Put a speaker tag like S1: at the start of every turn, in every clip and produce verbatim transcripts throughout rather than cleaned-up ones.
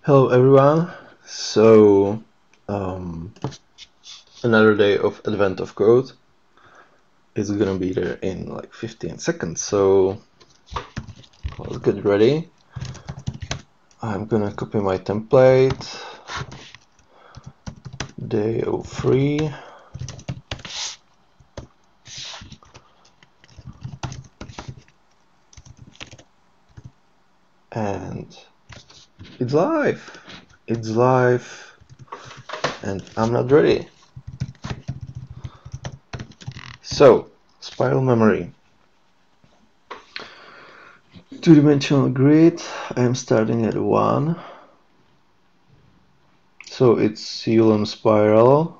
S1: Hello everyone. So um, another day of Advent of Code is gonna be there in like fifteen seconds. So let's get ready. I'm gonna copy my template. Day oh three. And it's live. It's live. And I'm not ready. So, spiral memory. Two-dimensional grid. I am starting at one. So it's Ulam spiral.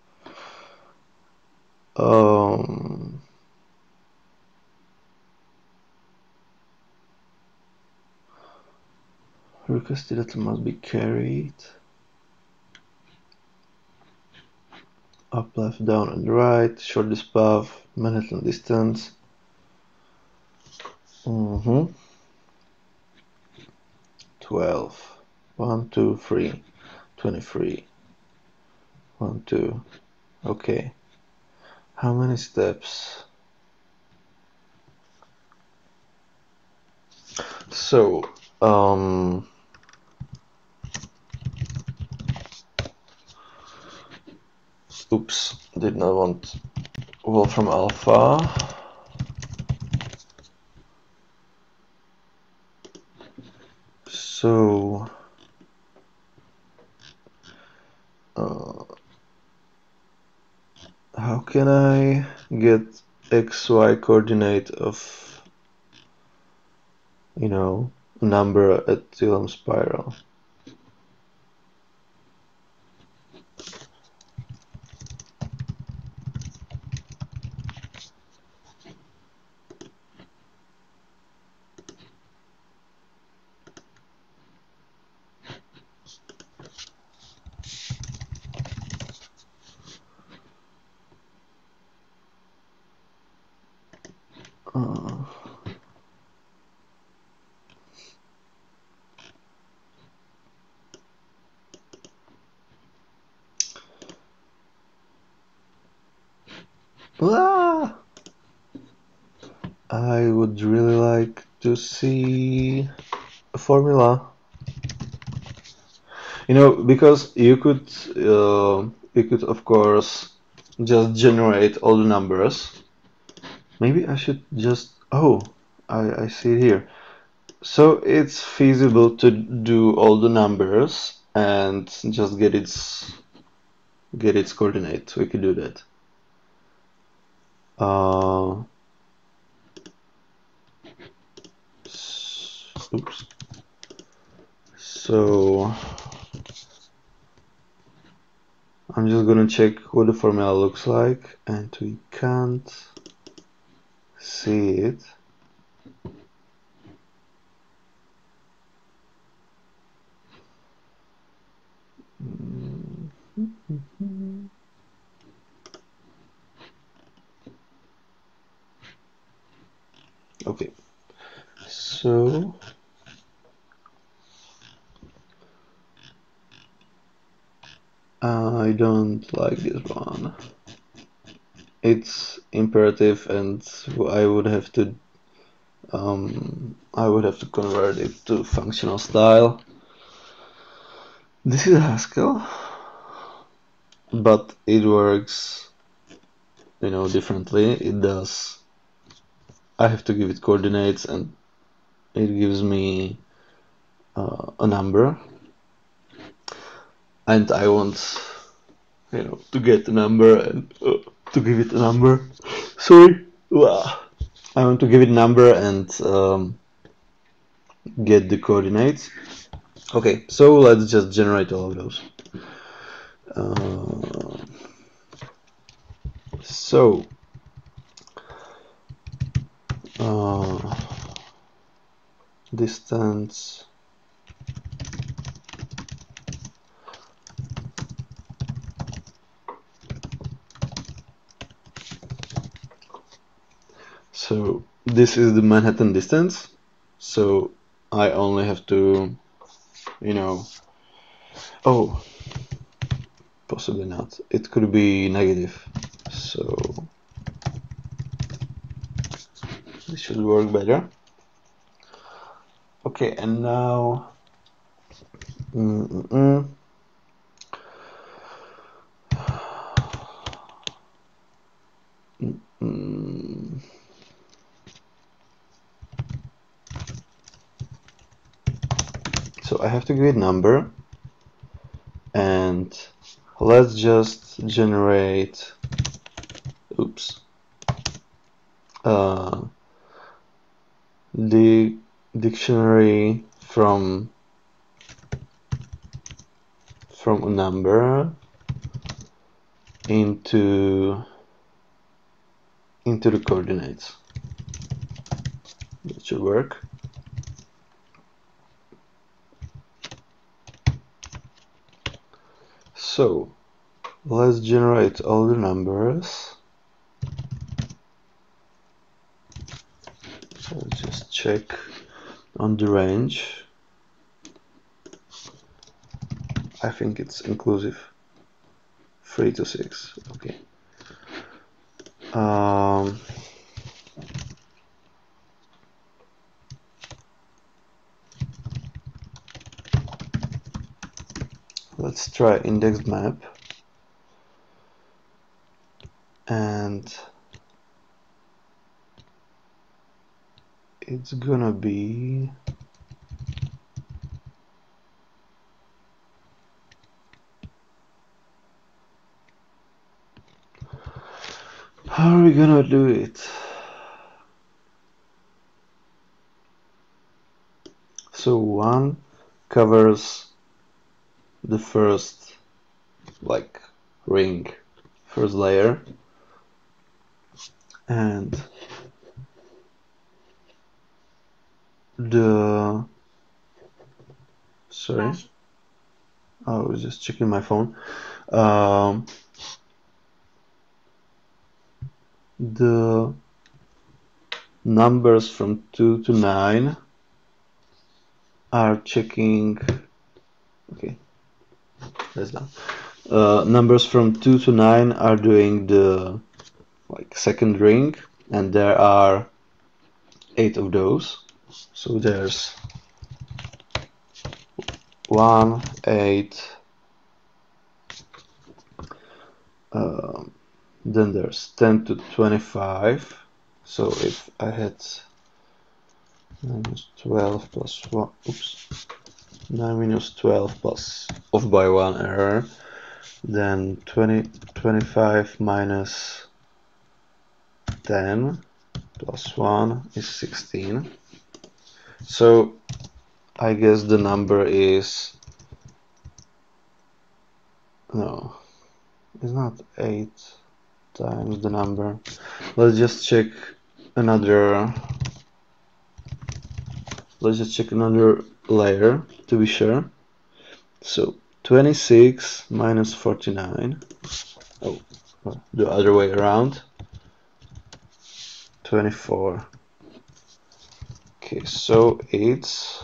S1: Um, requested that must be carried. Up, left, down, and right. Shortest path, Manhattan distance. Mm-hmm. twelve. one, two, three. twenty-three. one, two. Okay. How many steps? So, um, oops, did not want Wolfram Alpha. So, uh, how can I get X Y coordinate of, you know, a number at Ulam spiral? Uh, ah! I would really like to see a formula. You know, because you could, uh, you could of course just generate all the numbers. Maybe I should just, oh, I, I see it here. So it's feasible to do all the numbers and just get its get its coordinate. We could do that. Uh, oops. So I'm just gonna check what the formula looks like, and we can't see it. Okay, so I don't like this one. It's imperative, and I would have to um, I would have to convert it to functional style. This is Haskell, but it works, you know, differently. It does. I have to give it coordinates, and it gives me uh, a number, and I want, you know, to get a number and uh, to give it a number. Sorry, I want to give it a number and um, get the coordinates. Okay, so let's just generate all of those. Uh, so uh, distance so this is the Manhattan distance, so I only have to, you know, Oh, possibly not. It could be negative. So this should work better. Okay, and now mm -mm -mm. Mm. So I have to give it number, and let's just generate, oops, uh, the dictionary from from a number into into the coordinates. That should work. So let's generate all the numbers. Let's just check on the range. I think it's inclusive. three to six. Okay. Um, let's try indexed map. And it's gonna be how are we gonna do it? So one covers the first like ring, first layer, and the sorry, I was just checking my phone. Um, the numbers from two to nine are checking. Okay, that's done. Uh, numbers from two to nine are doing the like second ring, and there are eight of those. So there's one, eight, uh, then there's ten to twenty-five. So if I had minus twelve plus one, oops, nine minus twelve plus off by one error, then twenty, twenty-five minus ten plus one is sixteen. So I guess the number is, no, it's not eight times the number. Let's just check another, let's just check another layer to be sure. So twenty-six minus forty-nine, oh, well, the other way around, twenty-four. Okay, so it's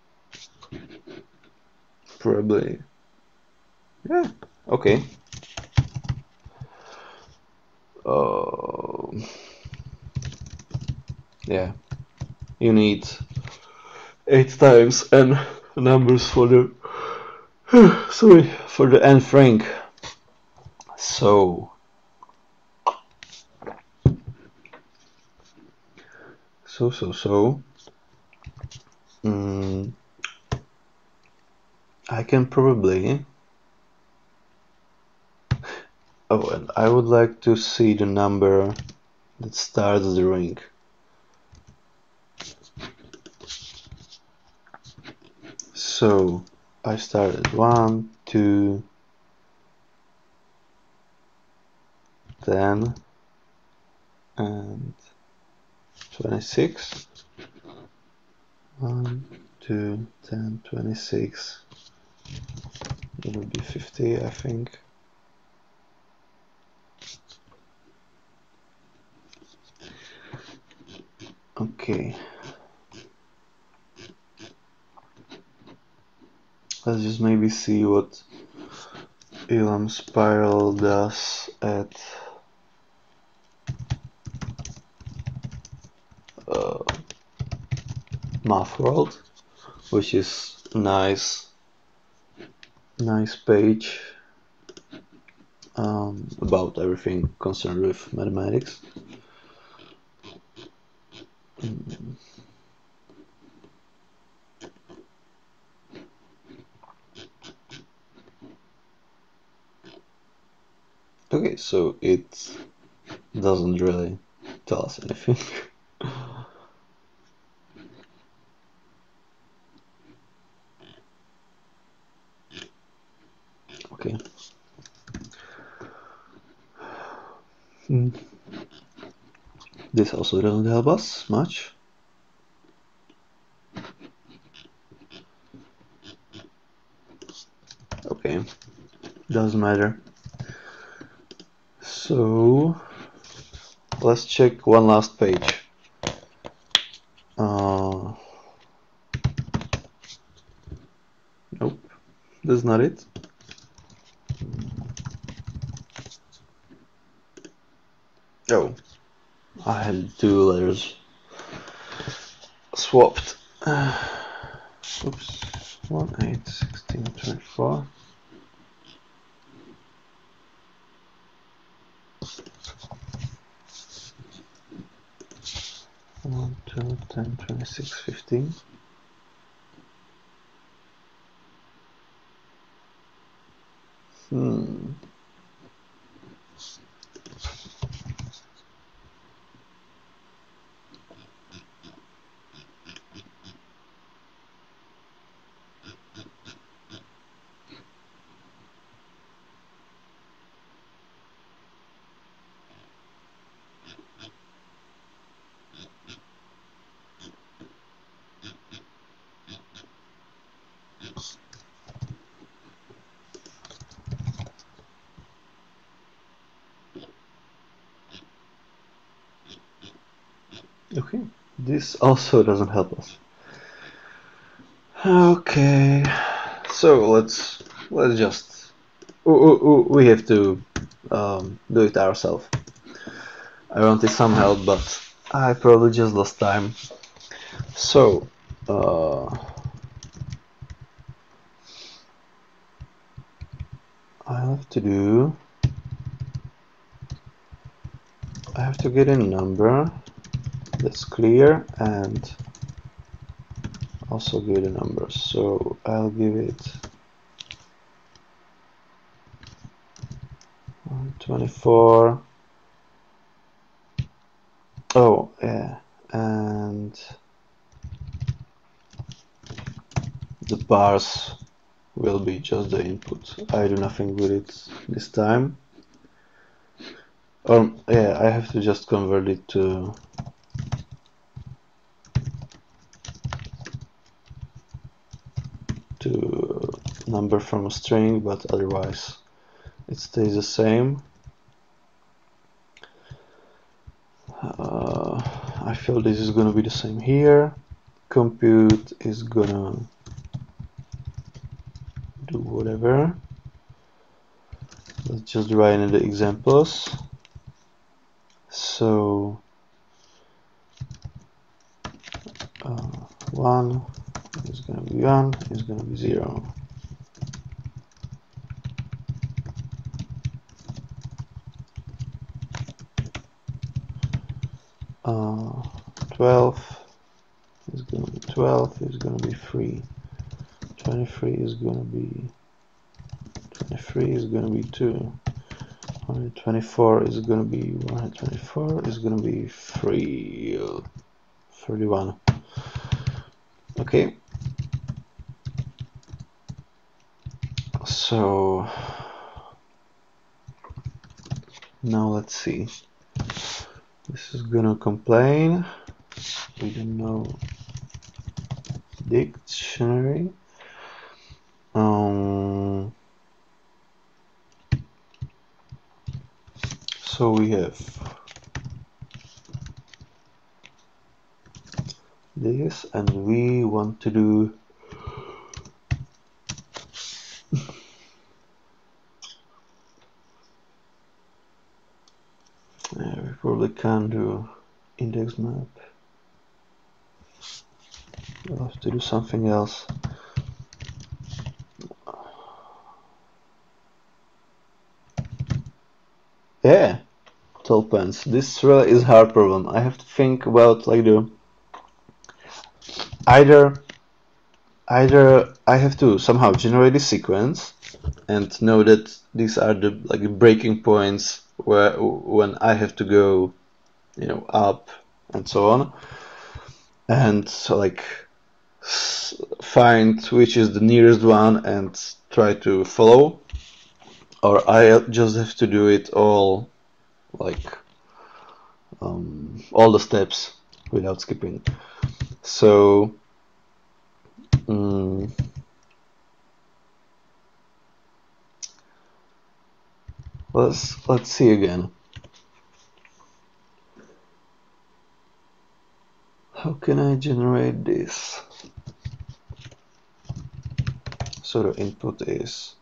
S1: probably, yeah, okay. Uh, yeah, you need eight times n numbers for the sorry for the nth ring. So so so so mm, I can probably, oh, and I would like to see the number that starts the ring. So I started one, two, ten, and twenty-six. One, two, ten, twenty-six. It would be fifty, I think. Okay. let's just maybe see what Elam Spiral does at uh, Math World, which is a nice, nice page um, about everything concerned with mathematics. Mm. Okay, so it doesn't really tell us anything. Okay. Hmm. This also doesn't help us much. Okay, doesn't matter. So let's check one last page. Uh, nope, that's not it. Oh, I had two letters swapped. Uh, oops, one, eight, sixteen, twenty-four. one, two, ten, twenty-six, fifteen. Hmm. Okay, this also doesn't help us. Okay, so let's let's just we have to um, do it ourselves. I wanted some help, but I probably just lost time. So uh, I have to do. I have to get a number that's clear and also get a number. So I'll give it twenty-four. Oh yeah, and the bars will be just the input. I do nothing with it this time. Or yeah, I have to just convert it to to number from a string, but otherwise it stays the same. Uh, I feel this is gonna be the same here. Compute is gonna do whatever. Let's just write in the examples. So uh, one is gonna be one, is gonna be zero. Uh, twelve is gonna be twelve, is gonna be three. twenty-three is gonna be twenty-three is gonna be two. one hundred twenty-four is gonna be one hundred twenty-four is gonna be three. thirty-one. Okay. So now let's see. This is gonna complain. We don't know dictionary. Um, so we have this, and we want to do probably can't do index map. I'll have to do something else. Yeah, Tulpans. This really is a hard problem. I have to think about like the either either I have to somehow generate a sequence and know that these are the like breaking points where when I have to go, you know, up and so on, and so like find which is the nearest one and try to follow, or I just have to do it all like um, all the steps without skipping. So um, let's let's see again. How can I generate this? So the input is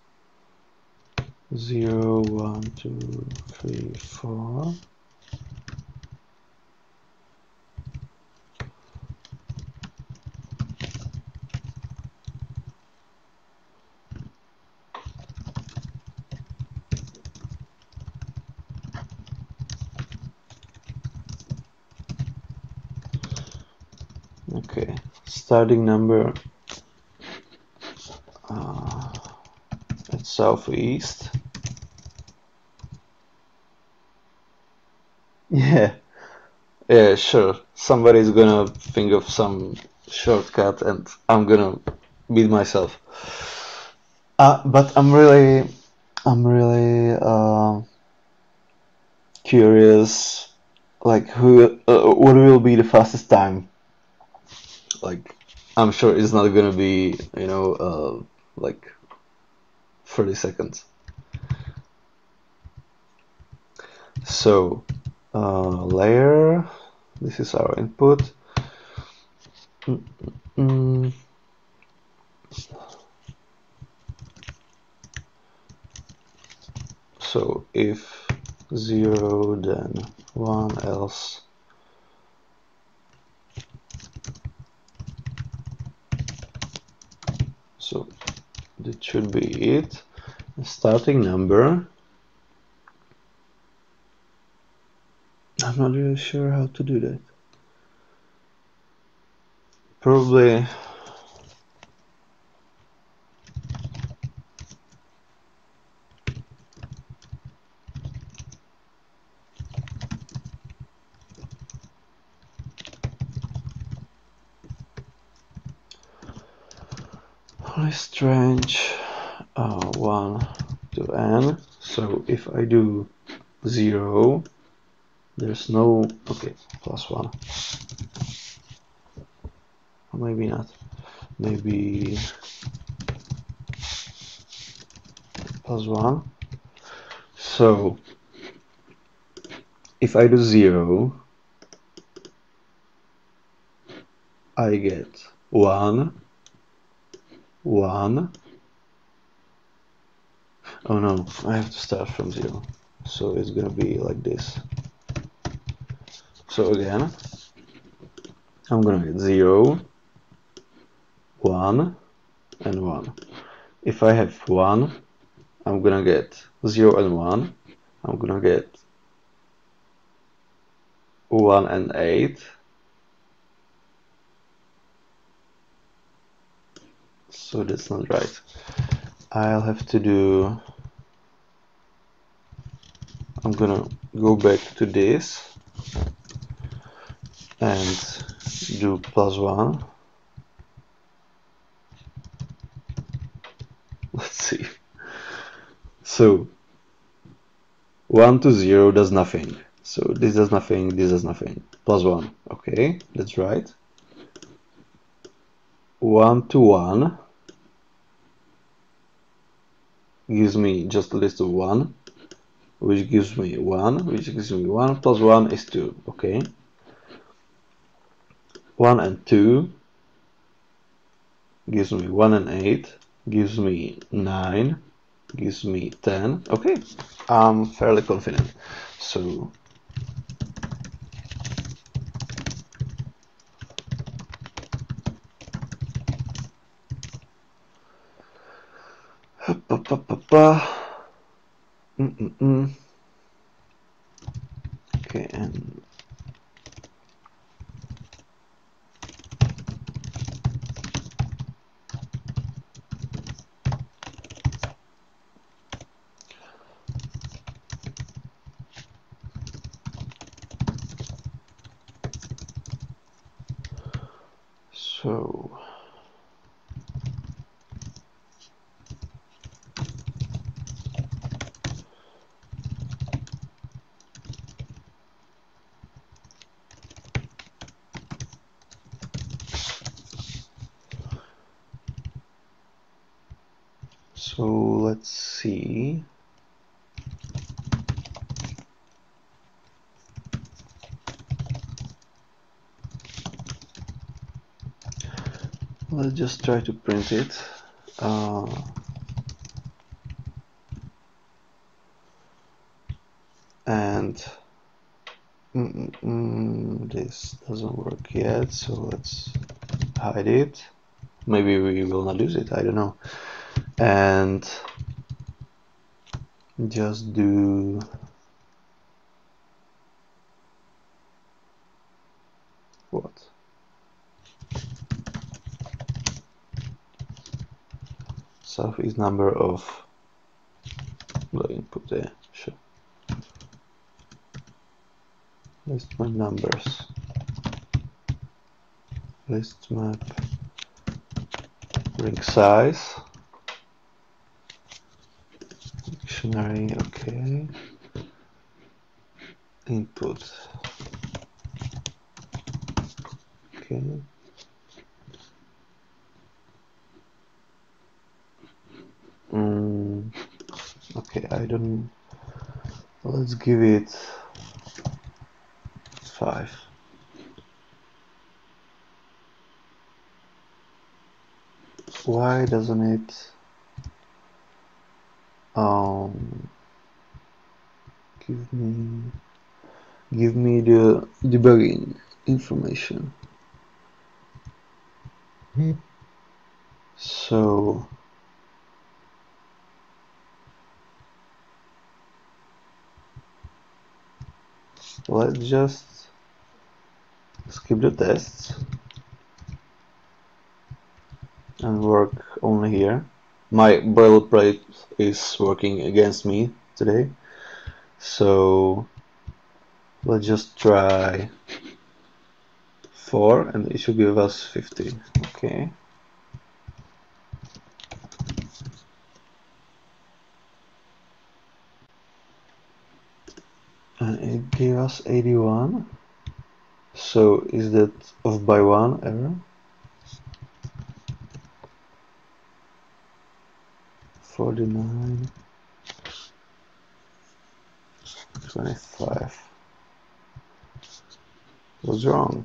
S1: zero, one, two, three, four. Okay, starting number uh, at southeast. Yeah, yeah, sure. Somebody's gonna think of some shortcut, and I'm gonna beat myself. Uh, but I'm really, I'm really uh, curious. Like, who, uh, what will be the fastest time? Like, I'm sure it's not gonna be, you know, uh, like thirty seconds. So, uh, layer. This is our input. Mm -mm. So if zero, then one, else so that should be it. Starting number. I'm not really sure how to do that. Probably really strange. Uh, one to n. So if I do zero, there's no, okay, plus one. Or maybe not. Maybe plus one. So if I do zero, I get one, one. Oh no, I have to start from zero. So it's gonna be like this. So again, I'm gonna get zero, one, and one. If I have one, I'm gonna get zero and one. I'm gonna get one and eight. So that's not right. I'll have to do, I'm gonna go back to this and do plus one. Let's see. So one to zero does nothing. So this does nothing, this does nothing. Plus one. Okay, that's right. one to one gives me just a list of one, which gives me one, which gives me one, plus one is two. Okay. one and two gives me one and eight, gives me nine, gives me ten. Okay, I'm fairly confident. So Pa, pa, pa. Mm -mm -mm. Okay, and so so let's see. Let's just try to print it. Uh, and mm, mm, mm, this doesn't work yet, so let's hide it. Maybe we will not use it, I don't know. And just do what? Self is number of the input there. Sure. List map numbers. List map ring size. Dictionary, okay. Input. Okay. Mm, okay, I don't. Let's give it five. Why doesn't it um give me give me the debugging information? So let's just skip the tests and work only here. My boilerplate is working against me today, so let's just try four and it should give us fifty. Okay. And it gave us eighty-one. So is that off by one error? forty-nine, twenty-five. Was wrong.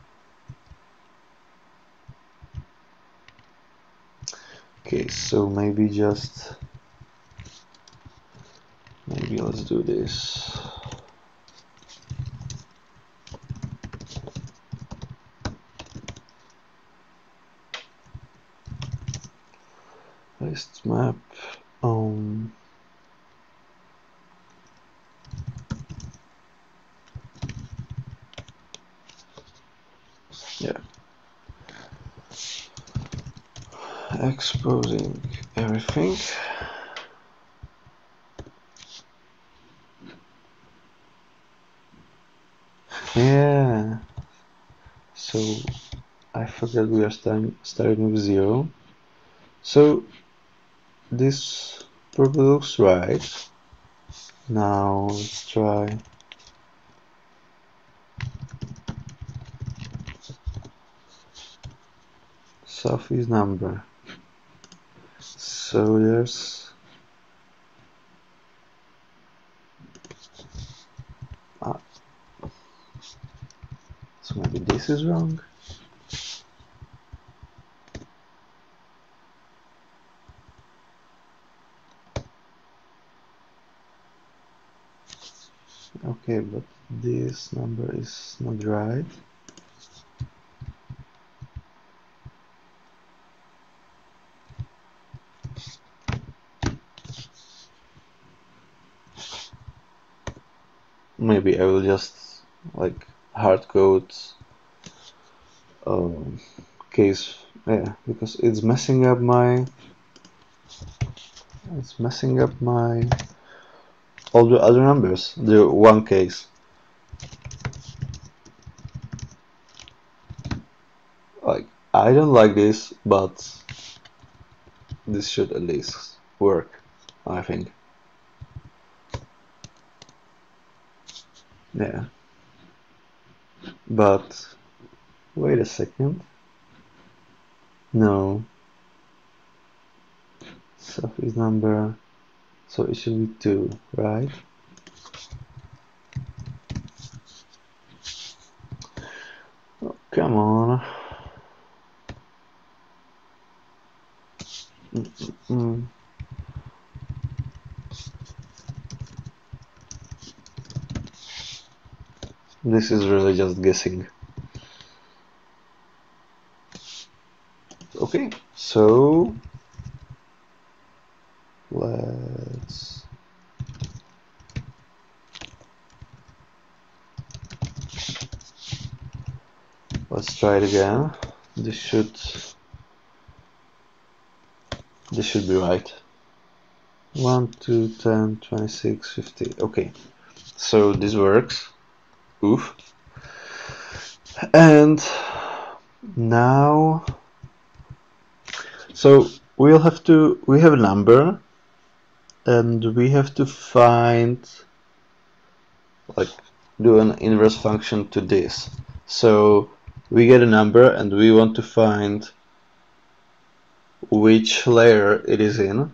S1: Okay, so maybe just maybe let's do this. List map. Um. Yeah. Exposing everything. Yeah. So I forgot we are starting starting with zero. So this probably looks right. Now let's try Sophie's number. So there's ah, so maybe this is wrong. Okay, but this number is not right. maybe I will just like hard code um, case, yeah, because it's messing up my it's messing up my all the other numbers, the one case. Like, I don't like this, but this should at least work, I think. Yeah. But wait a second. No. Sophie's number. So it should be two, right? Oh, come on. Mm -mm -mm. This is really just guessing. Okay, so let's let's try it again. This should this should be right. one, two, ten, twenty-six, fifty. Okay, so this works. Oof. And now, so we'll have to, we have a number and we have to find, like, do an inverse function to this. So we get a number and we want to find which layer it is in,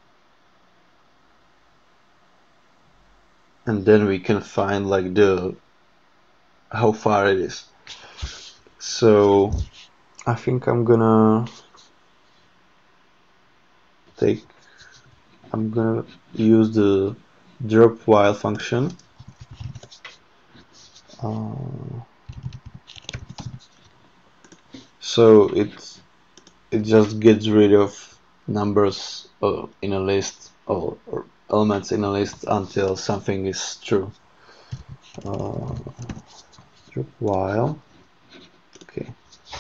S1: and then we can find like the how far it is. So I think I'm gonna take I'm gonna use the drop while function. Uh, so it it just gets rid of numbers uh, in a list or, or elements in a list until something is true. Uh, drop while. Okay.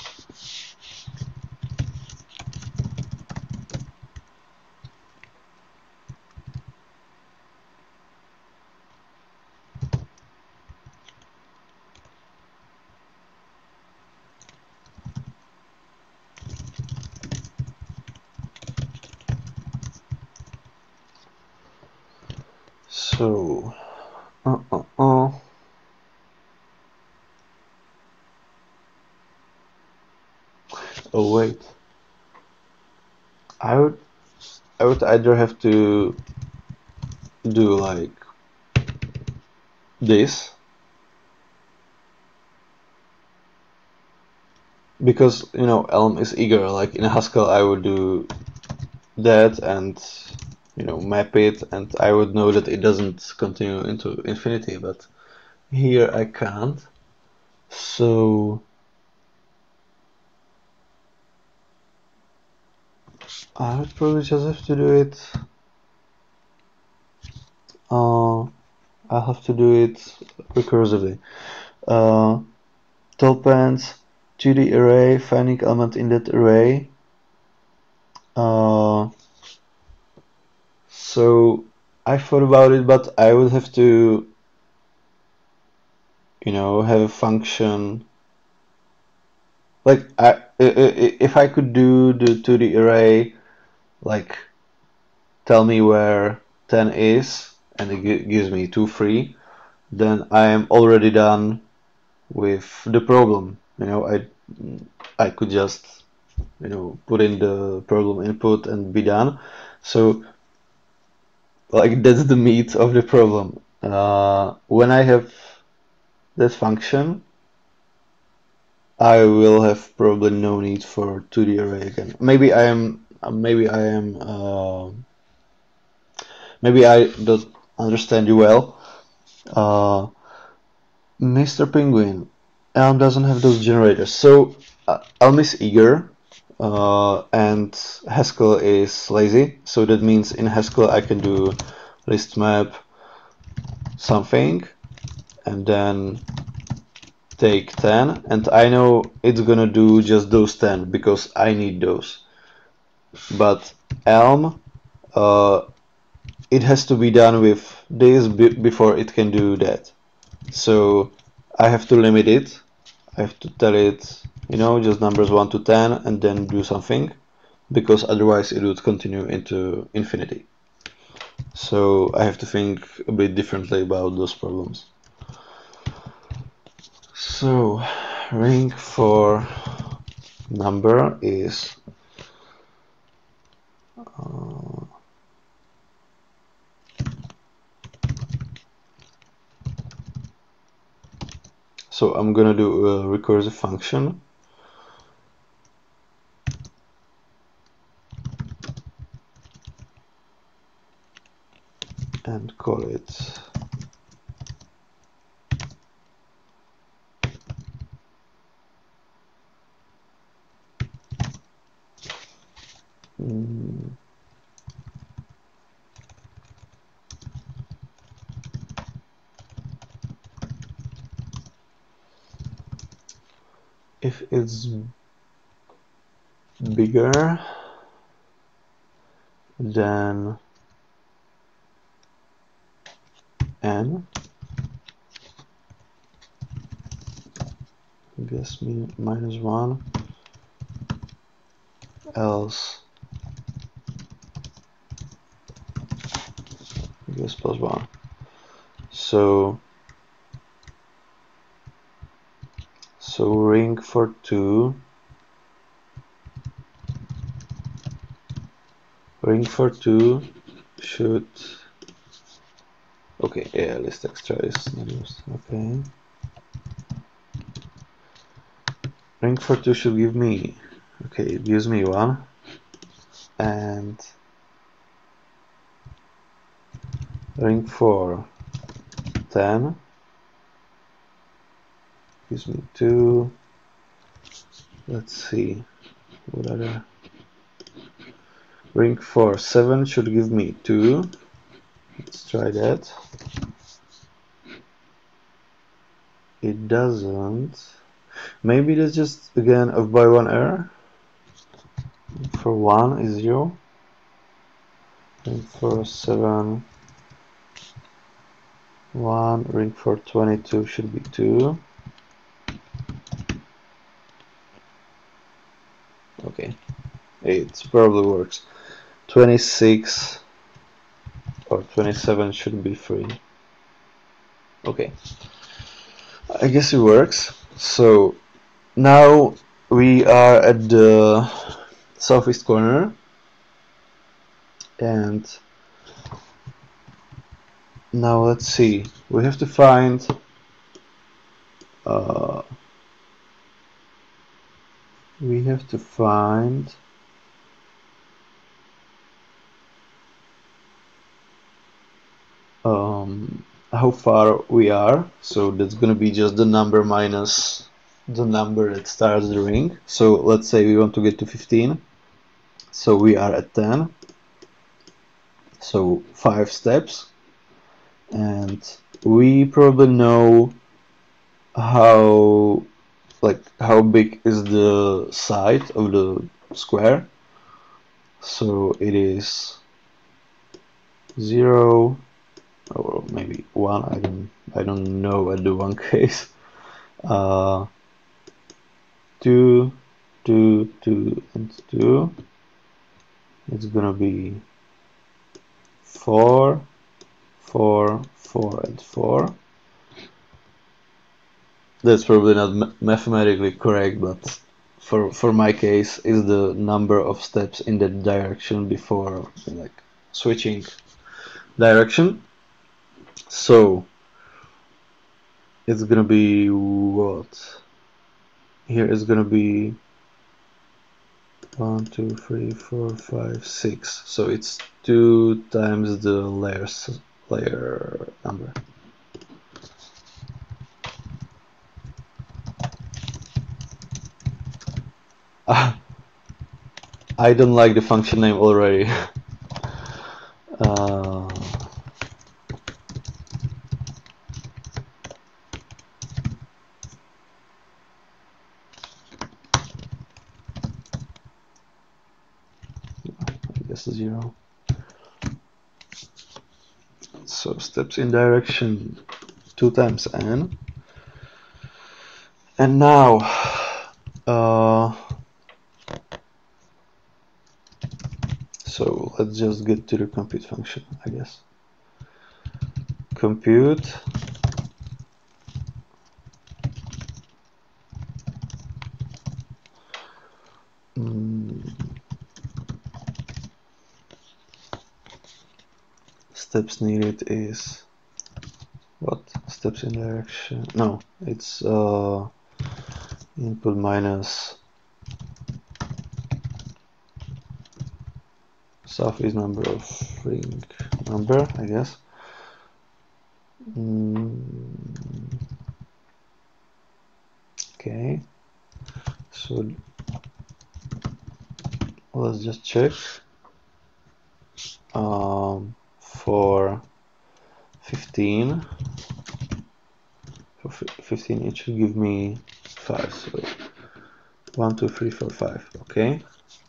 S1: So, uh, uh, uh. Oh wait, I would, I would either have to do like this, because you know Elm is eager. Like in Haskell, I would do that and you know map it, and I would know that it doesn't continue into infinity. But here I can't. So I would probably just have to do it. Uh, I'll have to do it recursively. Uh, Tolpans two D array, finding element in that array. Uh, so I thought about it, but I would have to, you know, have a function. Like I, if I could do the two D array, like tell me where ten is, and it gives me two, three, then I am already done with the problem. You know, I I could just you know put in the problem input and be done. So like that's the meat of the problem. Uh, when I have that function, I will have probably no need for two D array again. Maybe I am maybe I am uh, maybe I don't understand you well. Uh, Mister Penguin, Elm doesn't have those generators. So uh, Elm is eager, uh, and Haskell is lazy. So that means in Haskell I can do list map something, and then take ten, and I know it's gonna do just those ten because I need those. But Elm, uh, it has to be done with this before it can do that. So I have to limit it. I have to tell it, you know, just numbers one to ten and then do something, because otherwise it would continue into infinity. So I have to think a bit differently about those problems. So ring for number is uh, so I'm gonna do a recursive function and call it mm, if it's bigger than n, guess me minus one, else guess plus one. So so ring for two, ring for two should, okay, yeah, list extra is not used, okay. Ring for two should give me, okay, it gives me one, and ring for ten gives me two. Let's see, what other, ring for seven should give me two. Let's try that. It doesn't. Maybe that's just again a by one error. For one is zero, and for seven one, ring for twenty-two should be two. Okay, it probably works. twenty-six or twenty-seven should be three. Okay, I guess it works. So now we are at the southeast corner, and now let's see, we have to find uh, we have to find um, how far we are. So that's gonna be just the number minus the number that starts the ring. So let's say we want to get to fifteen, so we are at ten, so five steps, and we probably know how like how big is the side of the square. So it is zero or maybe one, I don't I don't know at the one case. Uh, two, two, two, and two. It's gonna be four, four, four, and four. That's probably not mathematically correct, but for for my case, is the number of steps in that direction before like switching direction. So it's gonna be what? Here is gonna be one, two, three, four, five, six. So it's two times the layers layer number. Ah, I don't like the function name already. uh, guess zero. So steps in direction two times n. And now, uh, so let's just get to the compute function, I guess. Compute mm, steps needed is what? Steps in direction? No, it's uh, input minus southeast number of ring number, I guess. Mm, okay, so let's just check. Um, for fifteen, for fifteen, it should give me five. So one, two, three, four, five. Okay.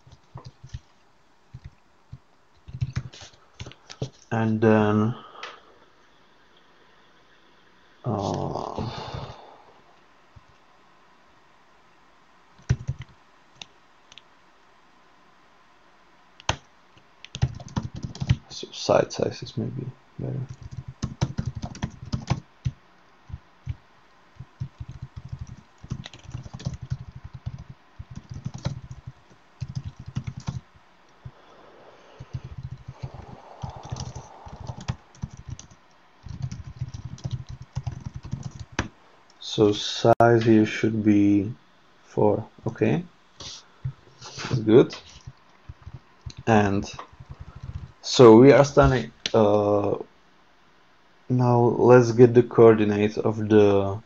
S1: And then uh, so side sizes maybe better. So size here should be four. Okay, good. And so we are standing. Uh, now let's get the coordinate of the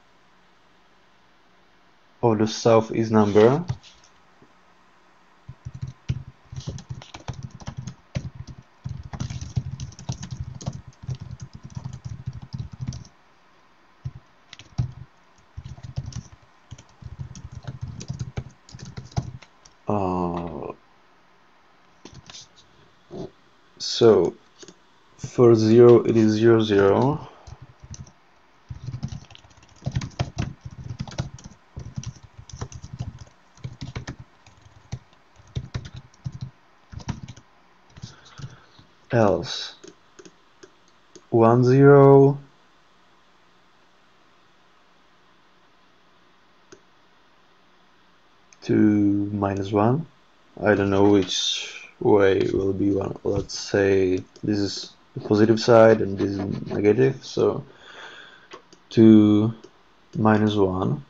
S1: of the southeast number. Uh, so for zero it is zero zero. Else one zero, two minus one. I don't know which way will be one. Let's say this is the positive side and this is negative, so two minus one.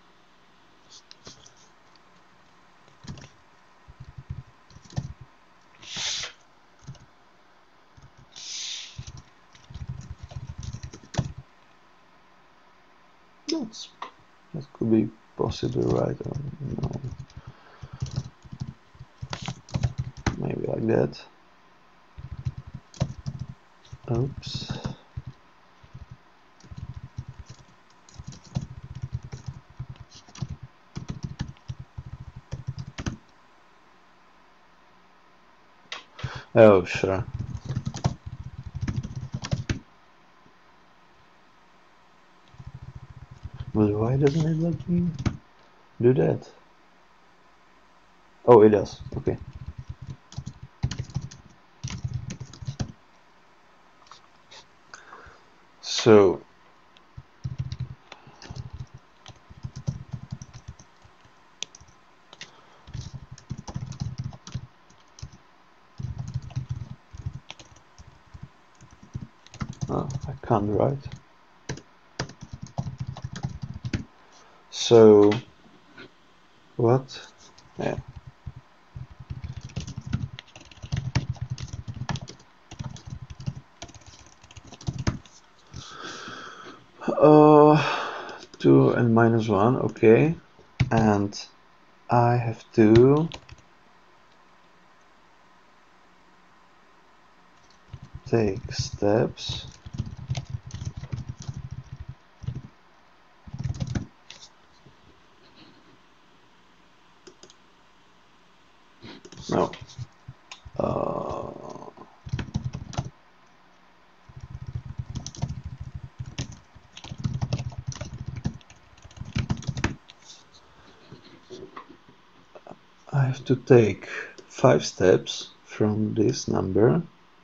S1: That's, that could be possible, right? Or no. Maybe like that. Oops. Oh, sure. But why doesn't it let me do that? Oh, it does. Okay. So oh, I can't write. So what? Yeah. Uh, two and minus one. Okay, and I have to take steps no uh, have to take five steps from this number.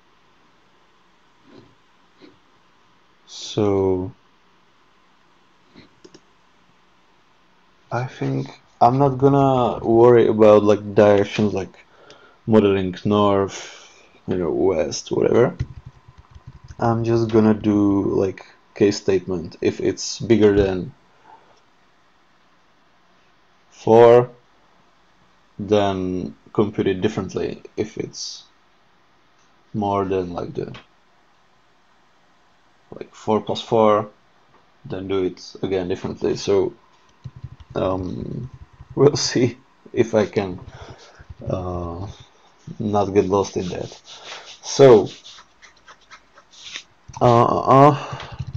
S1: So I think I'm not gonna worry about like directions like modeling north, you know, west, whatever. I'm just gonna do like case statement. If it's bigger than four, then compute it differently. If it's more than like the like four plus four, then do it again differently. So um, we'll see if I can uh, not get lost in that. So uh, uh,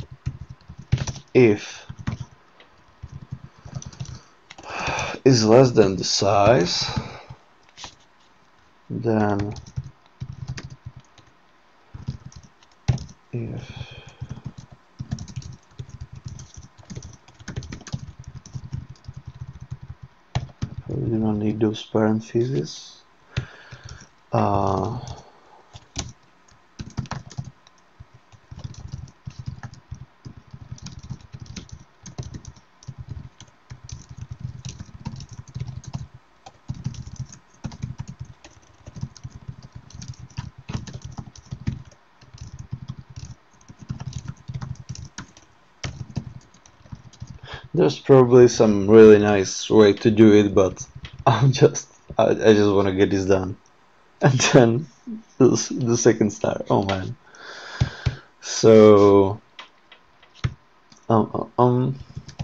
S1: if is less than the size, then if we do not need those parentheses. Uh, There's probably some really nice way to do it, but I'm just I, I just want to get this done. And then the, the second star. Oh man. So um um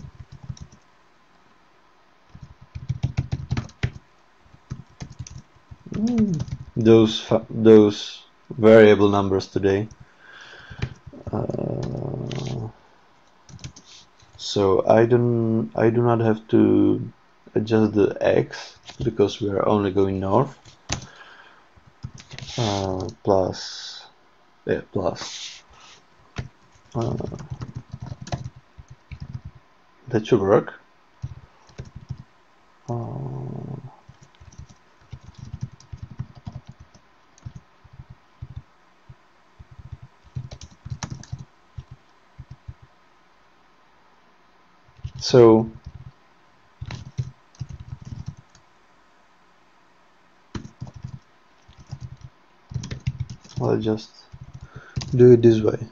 S1: mm, those those variable numbers today. Uh, so I don't I do not have to adjust the x because we are only going north. Uh, plus yeah plus uh, that should work. Uh, so I'll just do it this way.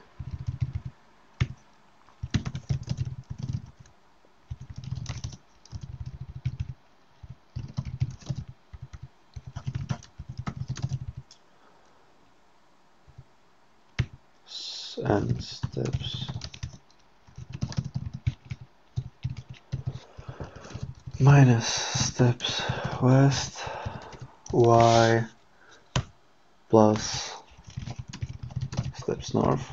S1: And steps minus steps west y plus steps north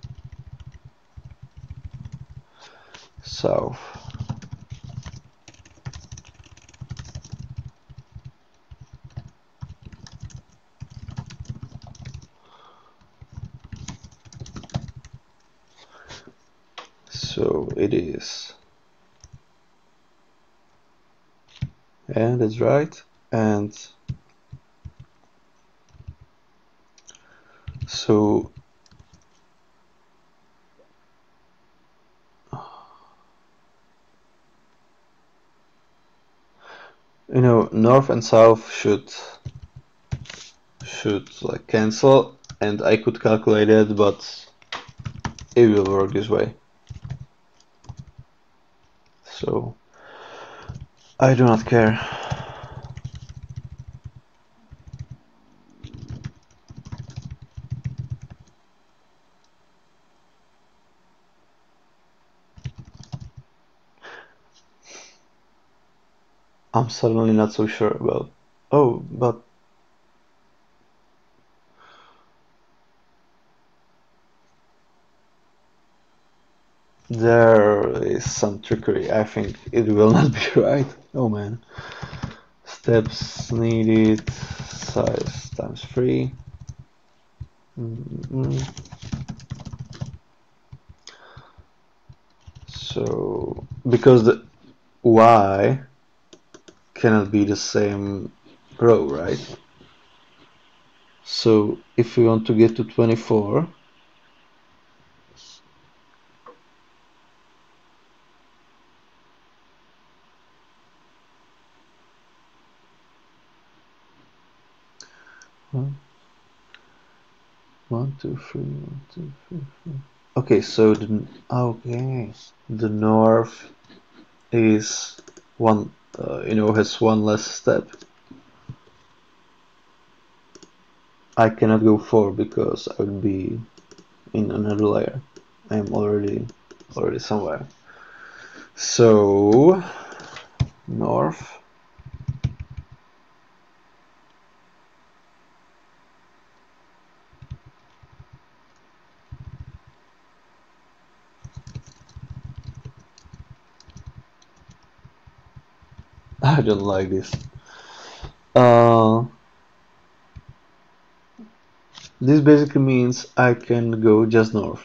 S1: south. So it is, and that's right. And so you know, north and south should should like cancel, and I could calculate it, but it will work this way. So I do not care. I'm suddenly not so sure about. Oh, but there is some trickery. I think it will not be right. Oh man. Steps needed, size times three. Mm-hmm. So, because the y cannot be the same row, right? So if we want to get to twenty-four, one, one, two, three, one, two, three, four. Okay, so the okay, the north is one, uh, you know, has one less step. I cannot go four because I would be in another layer. I am already already somewhere. So north. I don't like this. Uh, this basically means I can go just north.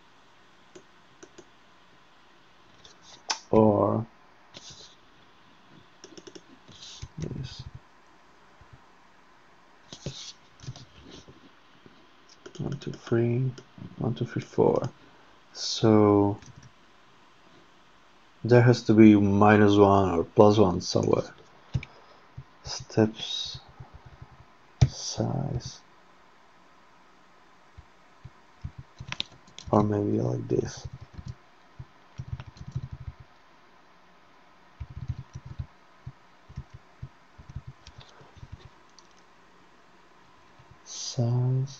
S1: Or this. One, two, three, one, two, three, four. So there has to be minus one or plus one somewhere. Steps size. Or maybe like this. Size.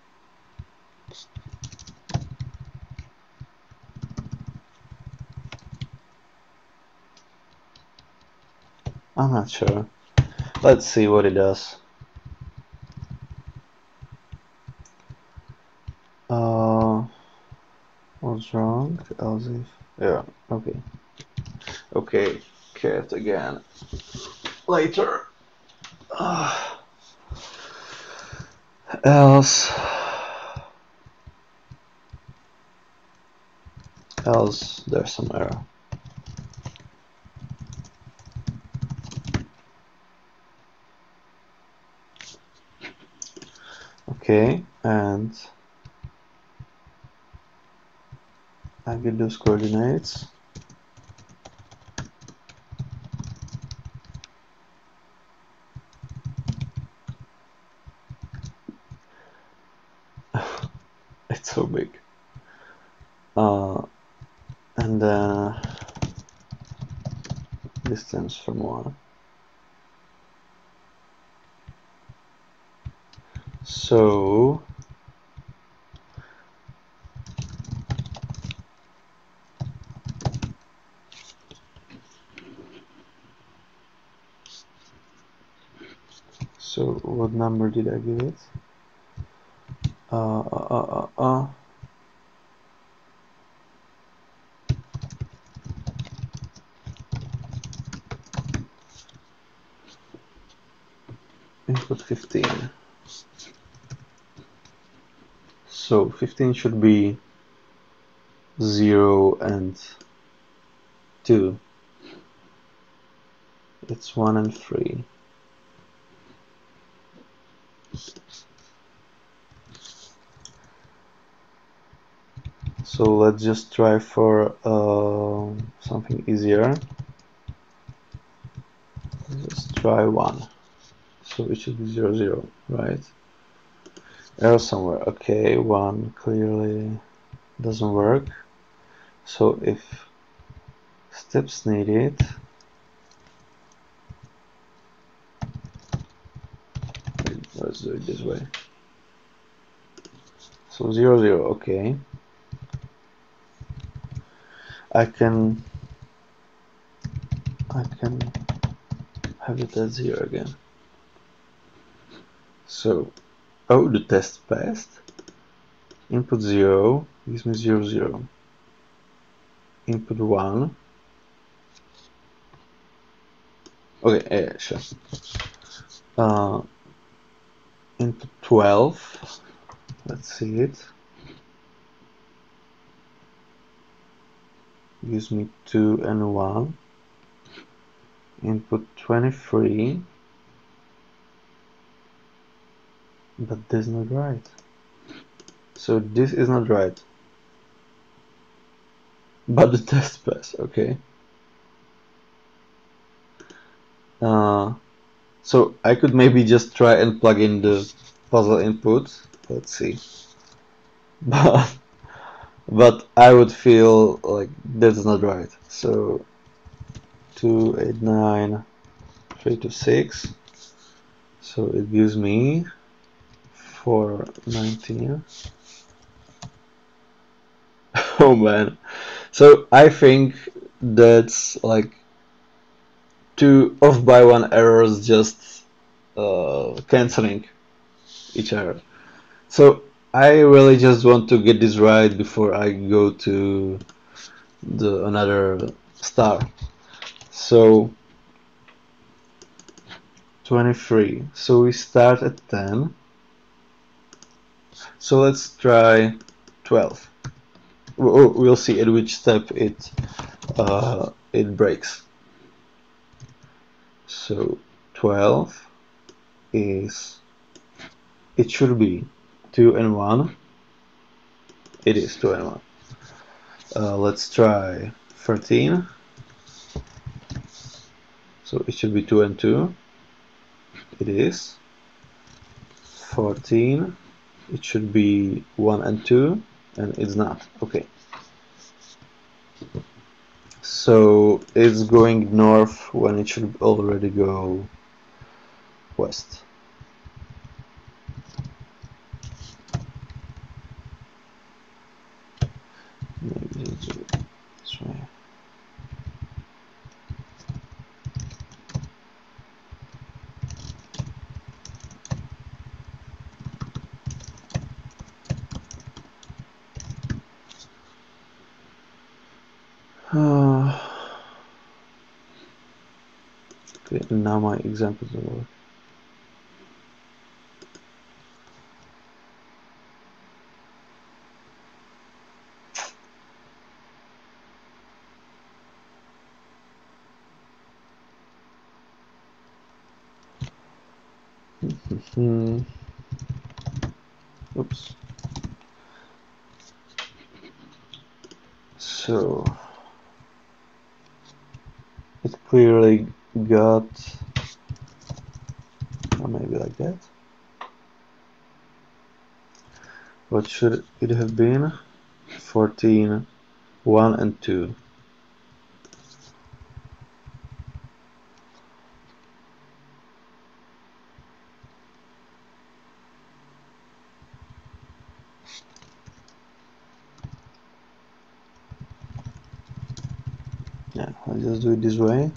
S1: I'm not sure. Let's see what it does. Uh, what's wrong? Else if yeah, okay. Okay, cat again. Later. Uh, else else there's some error. Okay, and I get those coordinates. It's so big. Uh, and then distance from one. So so what number did I give it? Uh, uh, uh, uh, uh. Input fifteen. So fifteen should be zero and two. It's one and three. So let's just try for uh, something easier. Let's try one. So it should be zero zero, right? Error somewhere. Okay, one clearly doesn't work. So if steps needed, let's do it this way. So zero zero. Okay. I can I can have it as zero again. So, oh, the test passed. Input zero gives me zero zero. Input one. Okay, yeah, sure. Uh, input twelve. Let's see it. Gives me two and one. Input twenty-three. But this is not right. So this is not right. But the test pass, okay. Uh, so I could maybe just try and plug in the puzzle input. Let's see. But but I would feel like that's not right. So two eight nine three two six. So it gives me four nineteen. Oh man. So I think that's like two off by one errors just uh, canceling each other. So I really just want to get this right before I go to the another star. So twenty-three. So we start at ten. So let's try twelve. We'll see at which step it uh, it breaks. So twelve is, it should be two and one. It is two and one. Uh, let's try thirteen. So it should be two and two. It is. fourteen. It should be one and two, and it's not. Okay. So it's going north when it should already go west. Maybe let's do it this way. Uh, okay, now my example doesn't work. Hmm. Oops. So it clearly got, or maybe like that. What should it have been? fourteen, one and two. Yeah, I'll just do it this way.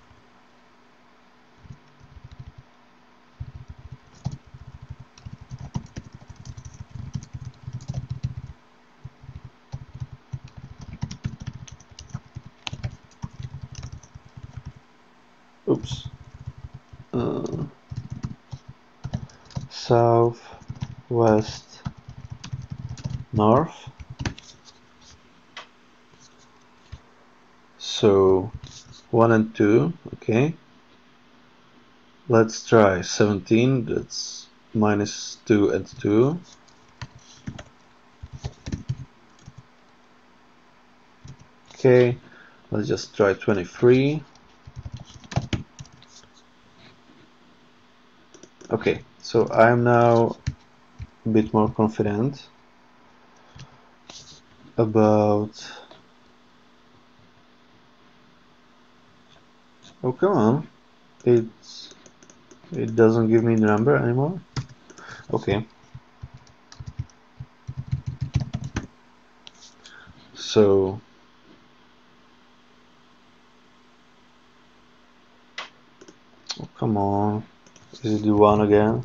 S1: Oops. Uh, south, west, north. So one and two, okay. Let's try seventeen, that's minus two and two. Okay, let's just try twenty-three. Okay, so I'm now a bit more confident about... Oh, come on. It's... It doesn't give me the number anymore? Okay. So... Oh, come on. Is it the one again?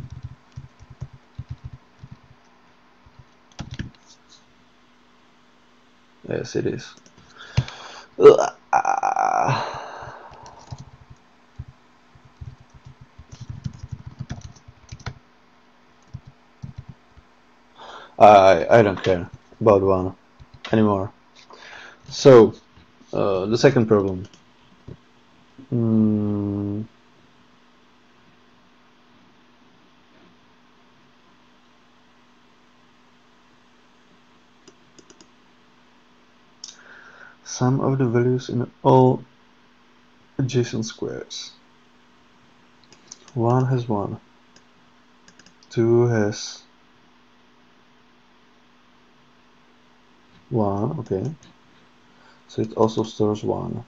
S1: Yes, it is. Ugh. I I don't care about one anymore. So, uh, the second problem. Mm. sum of the values in all adjacent squares. one has one, two has one, okay, so it also stores one.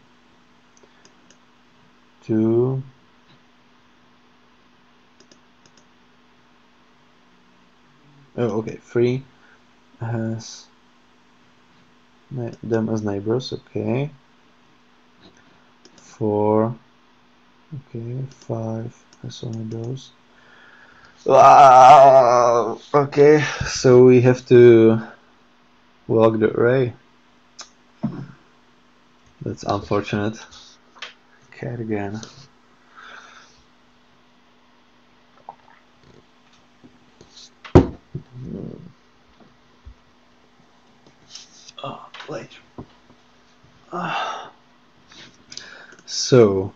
S1: two, oh, okay, three has them as neighbors, okay, four, okay, five has only those. Wow, okay, so we have to log the array. That's unfortunate. Cat again. Oh, later. Ah. So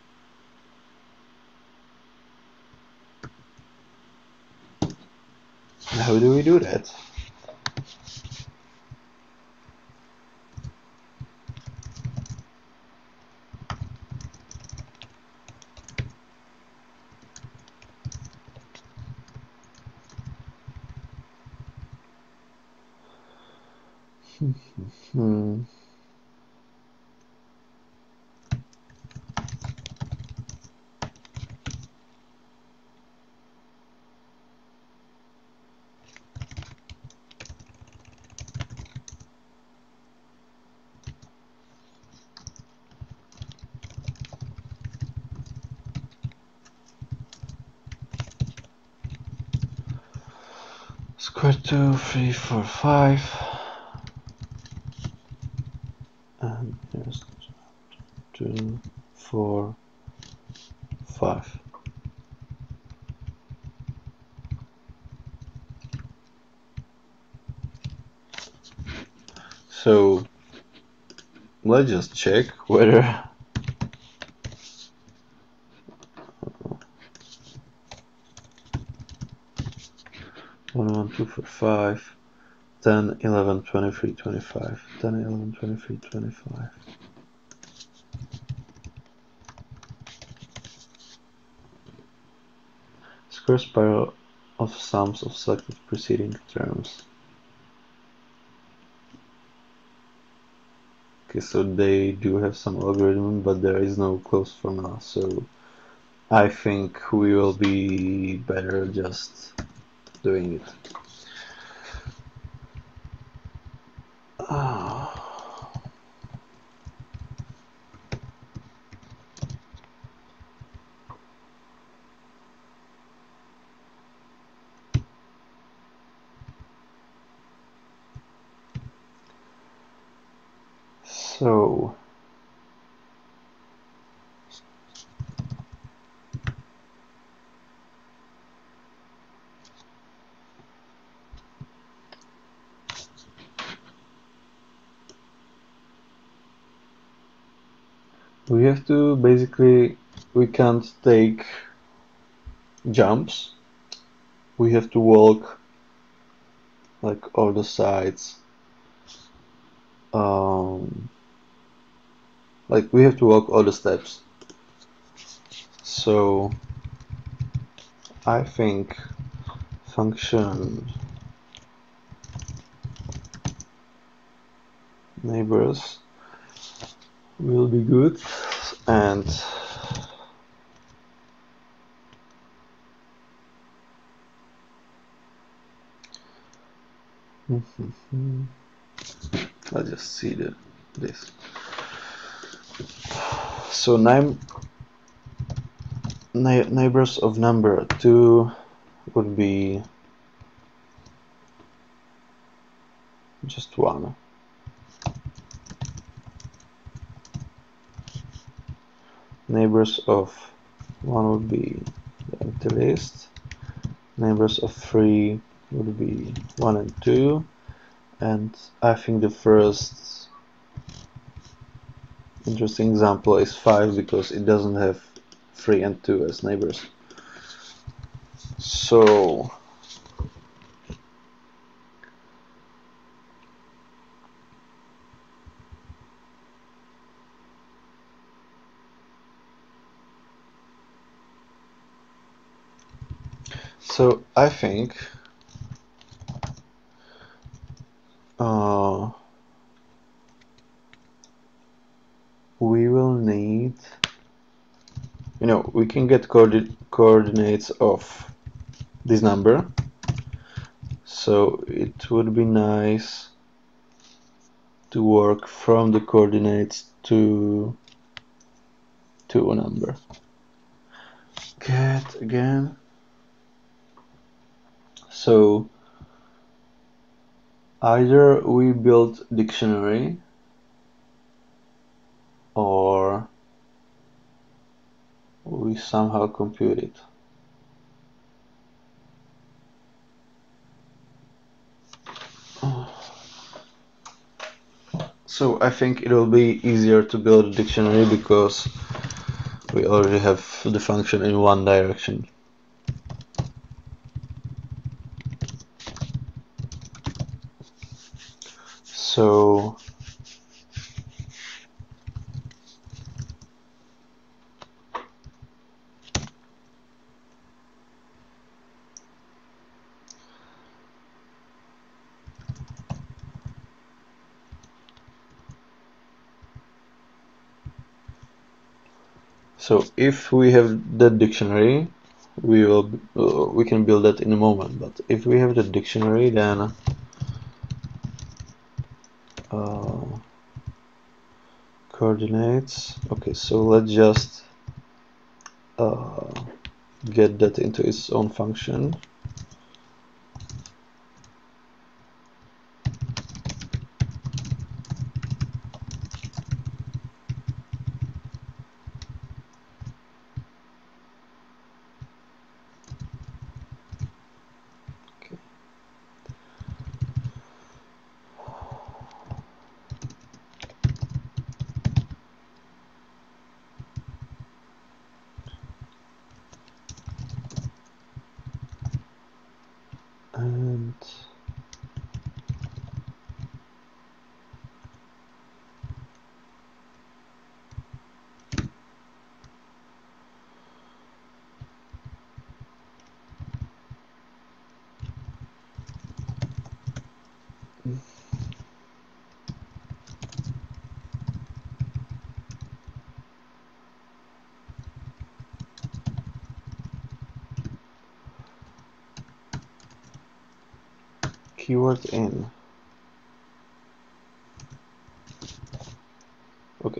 S1: how do we do that? hmm. Square two, three, four, five, and here's two, four, five. So let's just check whether one, one, two, four, five, ten, eleven, twenty-three, twenty-five, ten, eleven, twenty-three, twenty-five. Square spiral of sums of selected preceding terms. Okay, so they do have some algorithm, but there is no closed formula, so I think we will be better just doing it. Ah. So we have to basically, we can't take jumps, we have to walk like all the sides, um, like we have to walk all the steps. So I think function neighbors will be good, and I'll just see the this. So name neighbors of number two would be just one. Neighbors of one would be the empty list. Neighbors of three would be one and two, and I think the first interesting example is five because it doesn't have three and two as neighbors. So So I think uh, we will need, you know, we can get coordi coordinates of this number, so it would be nice to work from the coordinates to to a number. Get again. So either we build dictionary or we somehow compute it. So I think it will be easier to build a dictionary because we already have the function in one direction. So So if we have the dictionary, we will uh, we can build that in a moment. But if we have the dictionary, then uh, coordinates. Okay, so let's just uh, get that into its own function. And keyword in. Okay.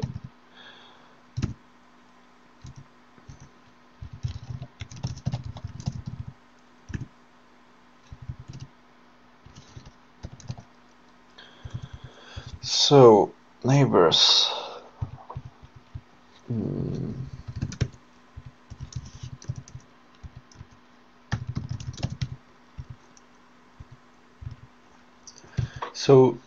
S1: So neighbors. Hmm. So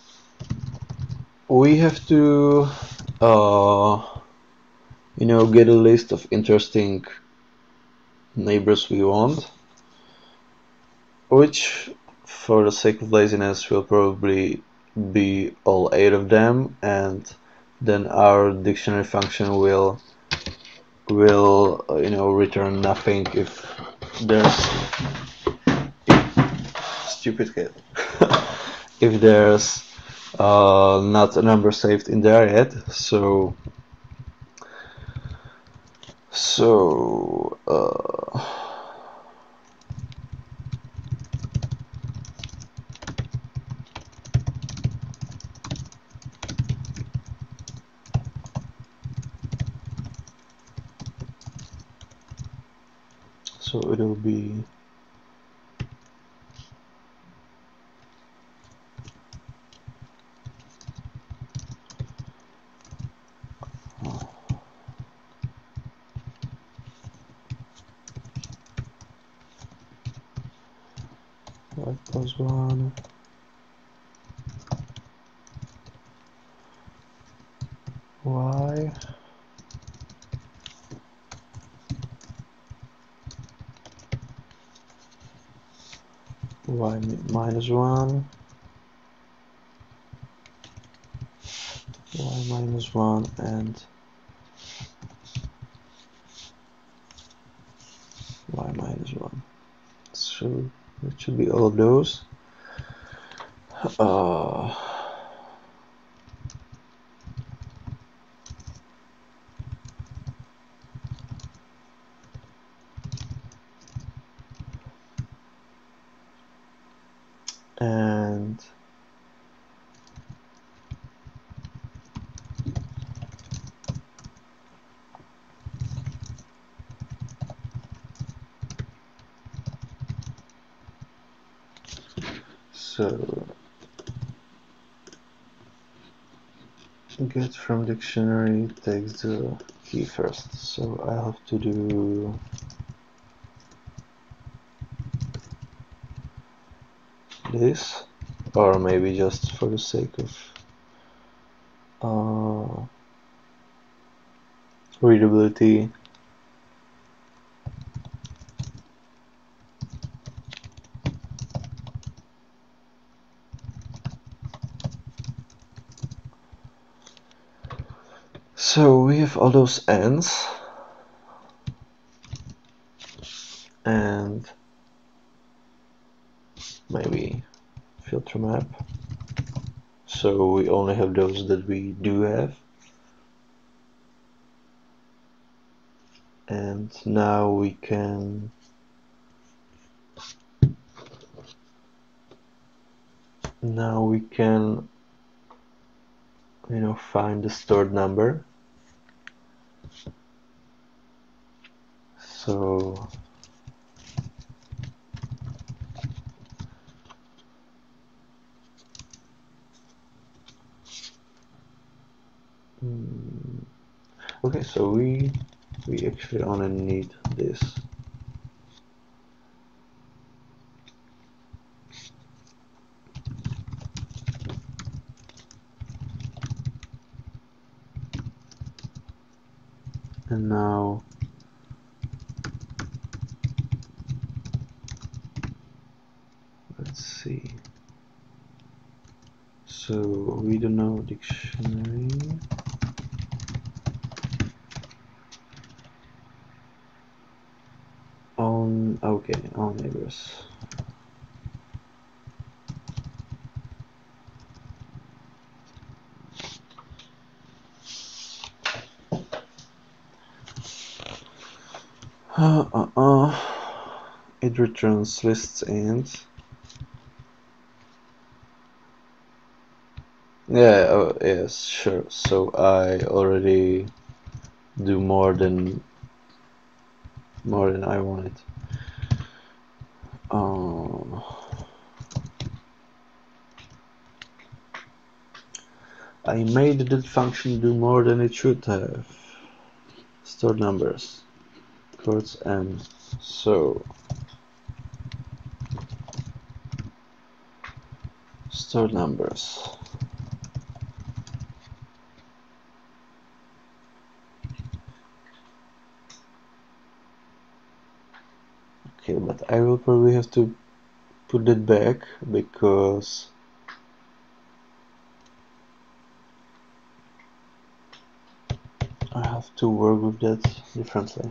S1: we have to, uh, you know, get a list of interesting neighbors we want, which for the sake of laziness will probably be all eight of them, and then our dictionary function will will uh, you know return nothing if there's stupid kid if there's uh, not a number saved in there yet. So so uh, so it'll be y plus one y y minus one y minus one and y minus one. So it should be all of those. Uh, and so get from dictionary takes the key first, so I have to do this, or maybe just for the sake of uh, readability, so we have all those ends, and maybe filter map, so we only have those that we do have. And now we can now we can you know find the stored number. So mm, okay, so we we actually only need this. And now let's see. So we don't know dictionary. On okay, all neighbors. Uh, uh, uh. It returns lists and yeah, oh, yes, sure. So I already do more than more than I wanted. Um, I made that function do more than it should have. Store numbers, quotes n. So store numbers. Okay, but I will probably have to put it back because I have to work with that differently.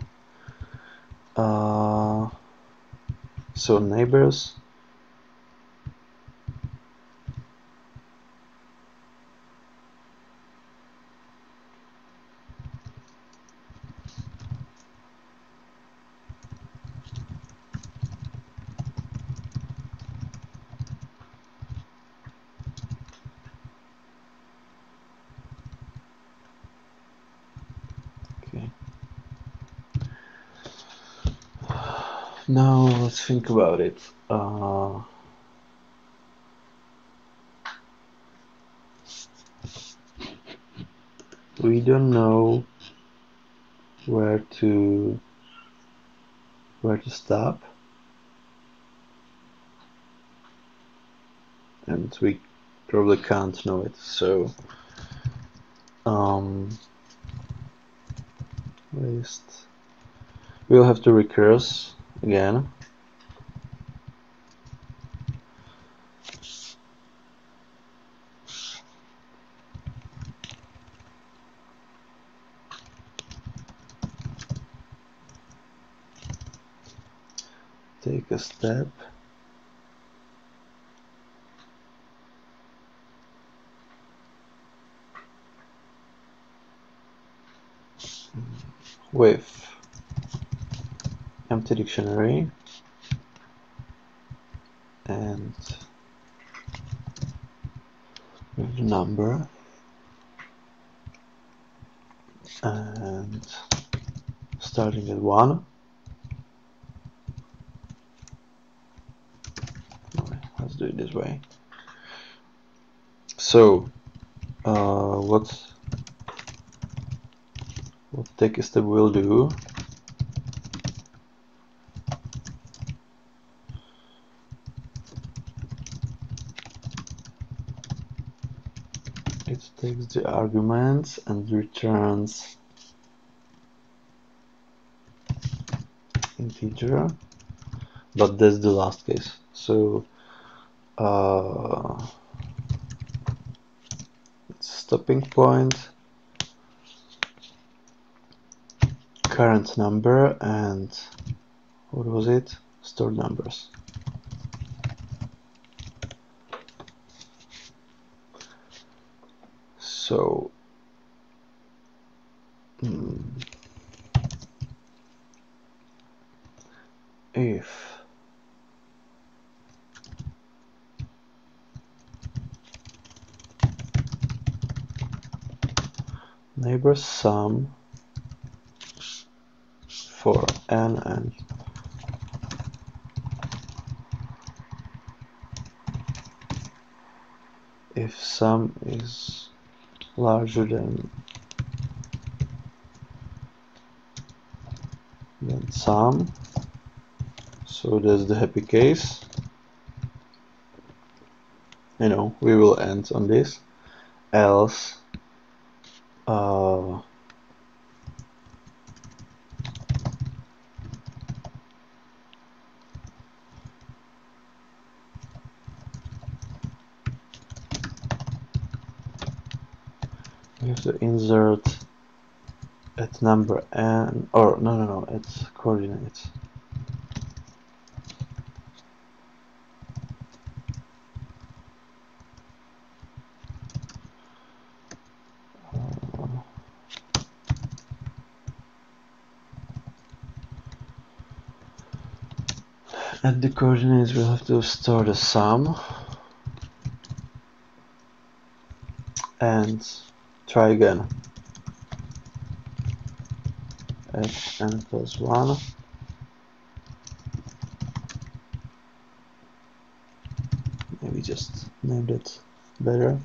S1: Uh, so neighbors. Okay. Now let's think about it. Uh, we don't know where to where to stop, and we probably can't know it. So um, list. We'll have to recurse again. Take a step. with empty dictionary and with the number and starting at one. Let's do it this way. So uh, what what TechieStep will do it takes the arguments and returns integer, but that's the last case. So uh, stopping point, current number, and what was it? Stored numbers. So hmm, if neighbor sum for n and if sum is larger than than sum, so that's the happy case. You know, we will end on this. Else uh, we have to insert at number n, or no no no at coordinates. At the coordinates we'll have to store the sum and try again at n plus one. Maybe just named it better.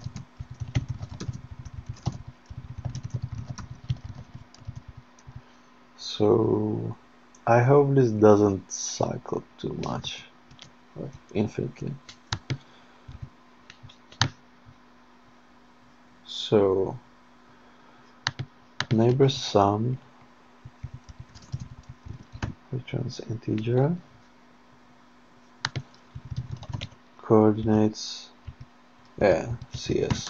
S1: So I hope this doesn't cycle too much, or infinitely. So neighbor sum returns integer, coordinates, yeah, C S.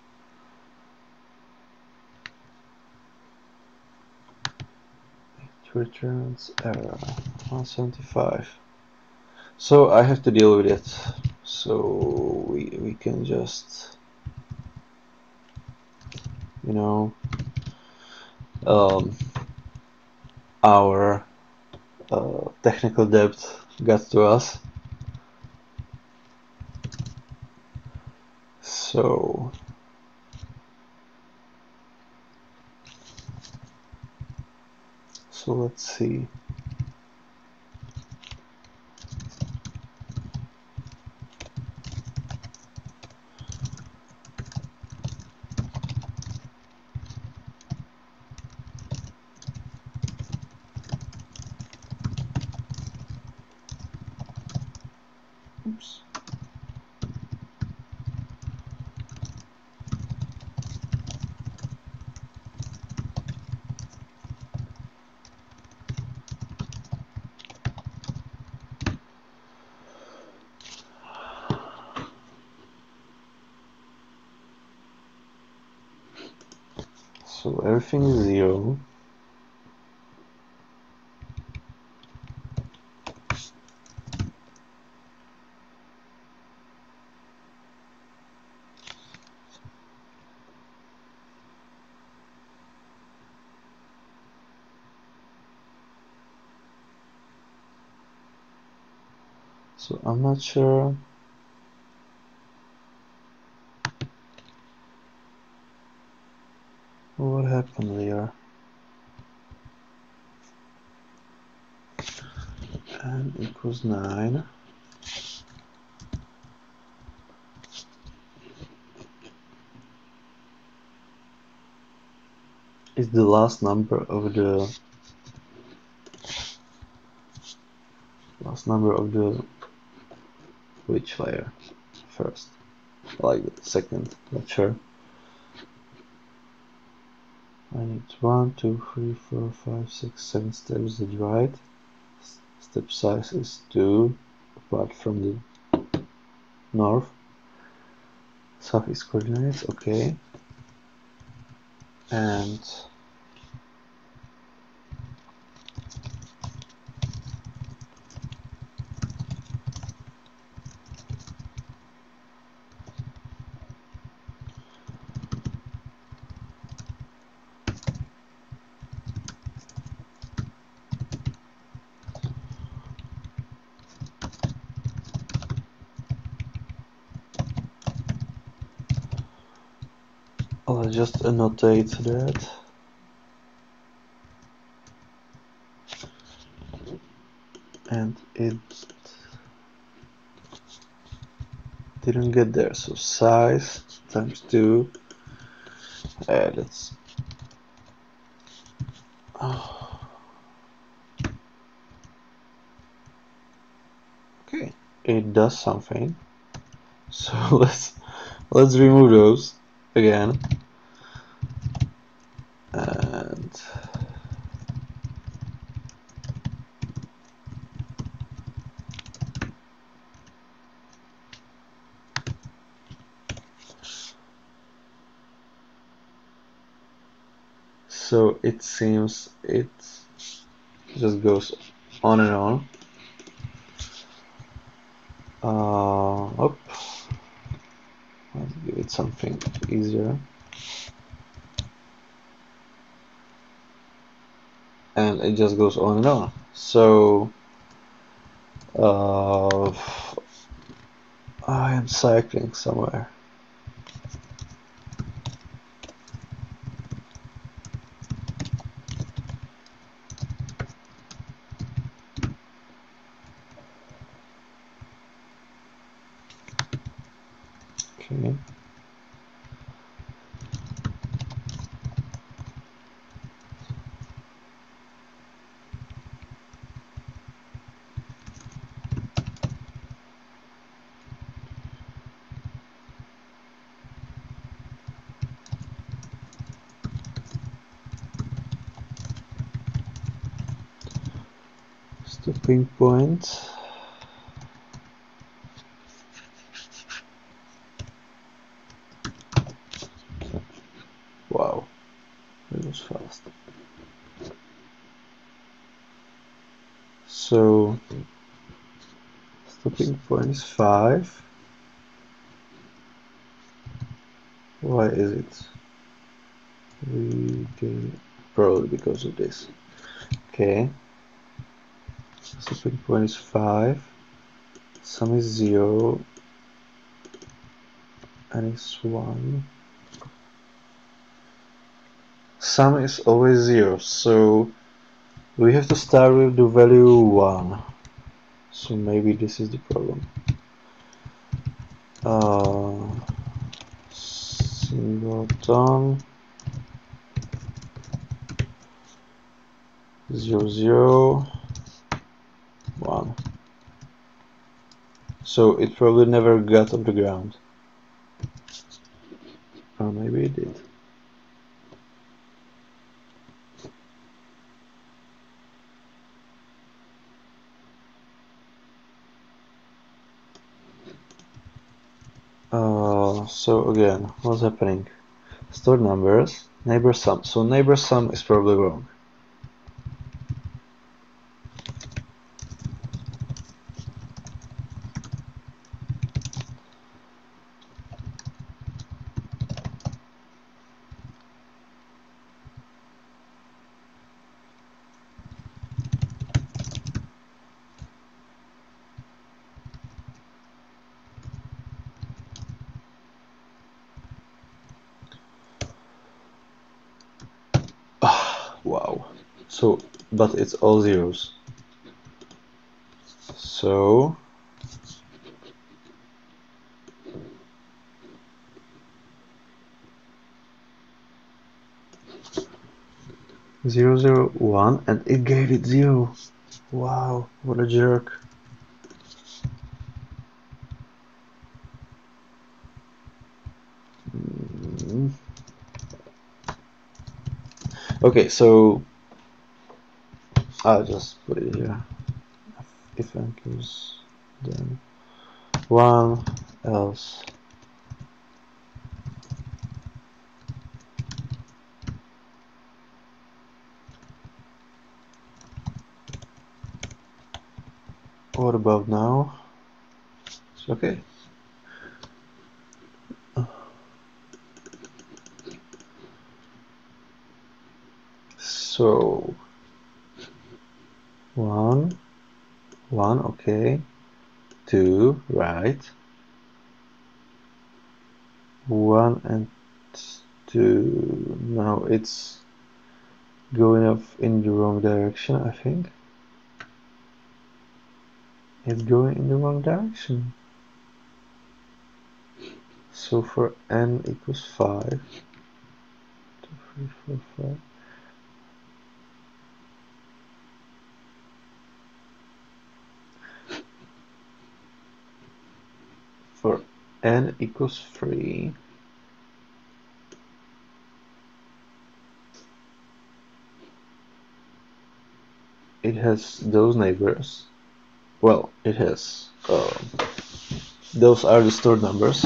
S1: It returns error one seventy-five. So I have to deal with it. So we we can just, you know, um, our uh, technical debt got to us. So so let's see. Oops. So everything is zero. So I'm not sure what happened there. N equals nine. Is the last number of the last number of the which layer first? Like the second, not sure. I need one, two, three, four, five, six, seven steps. That's right. Step size is two, apart from the north. Southeast coordinates, okay. And I'll just annotate that. And it didn't get there, so size times two. Uh, that's oh. Okay, it does something. So let's let's remove those again. And so it seems it just goes on and on. Uh, up. Let's give it something easier. And it just goes on and on. So uh, I am cycling somewhere. Okay. Stopping point. Wow, that was fast. So stopping point is five. Why is it? We can probably because of this. Okay. Stopping point is five. Sum is zero. And it's one. Sum is always zero, so we have to start with the value one. So maybe this is the problem. Uh, singleton zero zero one. So it probably never got off the ground. Or maybe it did. Uh, so again, what's happening? Stored numbers, neighbor sum. So neighbor sum is probably wrong. So, but it's all zeros. So zero zero one, and it gave it zero. Wow, what a jerk. Mm. Okay, so I'll just put it here. If n gives then one, else what about now? It's okay. So one, one, okay. Two, right. One and two. Now it's going off in the wrong direction, I think. It's going in the wrong direction. So for n equals five, two, three, four, five. For n equals three, it has those neighbors. Well, it has. Uh, those are the stored numbers.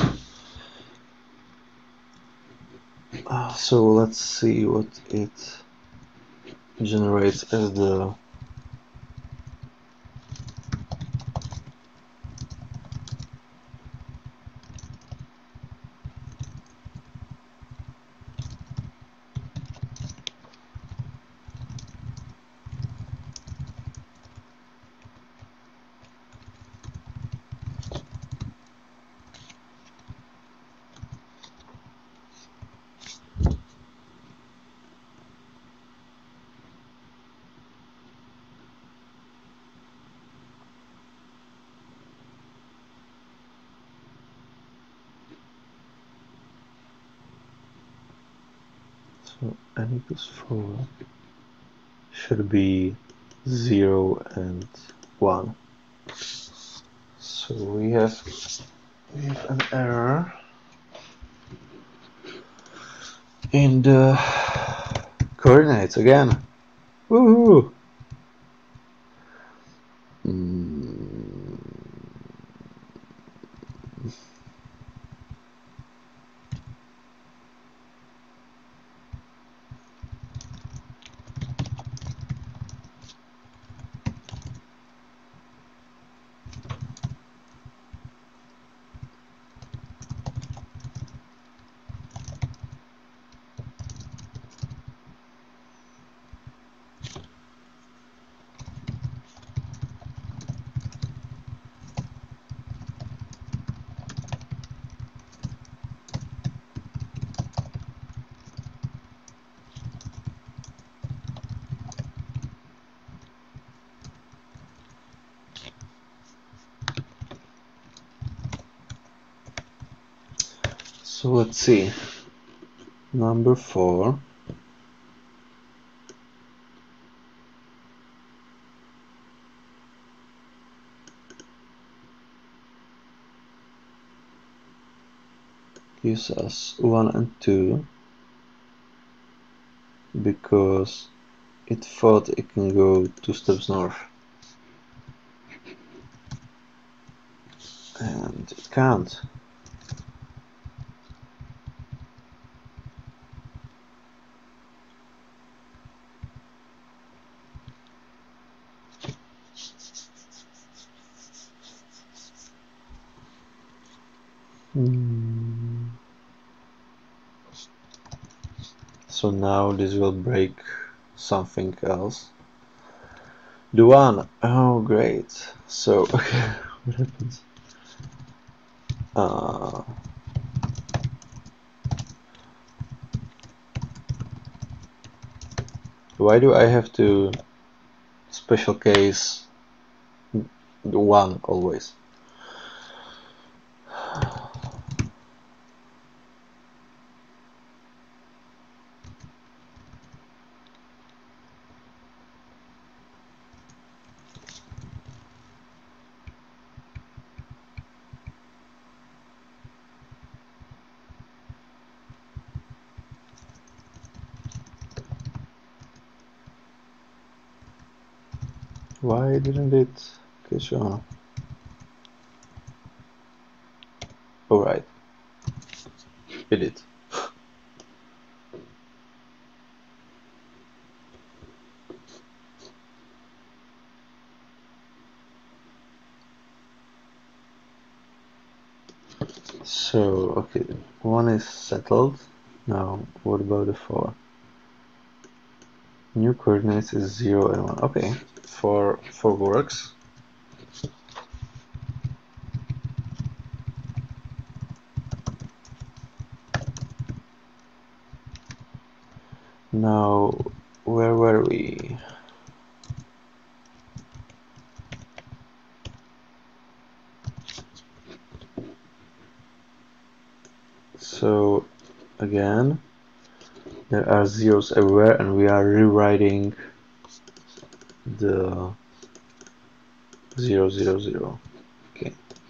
S1: Uh, so let's see what it generates as the so n equals four should be zero and one. So we have we have an error in the coordinates again. Woohoo! Mm. So let's see. Number four. Gives us one and two because it thought it can go two steps north. And it can't. Hmm. So now this will break something else. The one. Oh, great. So, okay, what happens? Uh, Why do I have to special case one always? Why didn't it catch on? Alright, it did. So, okay, one is settled. Now, what about the four? New coordinates is zero and one. Okay, four, four works. Now, where were we? So, again, there are zeros everywhere, and we are rewriting the zero, zero, zero. Okay.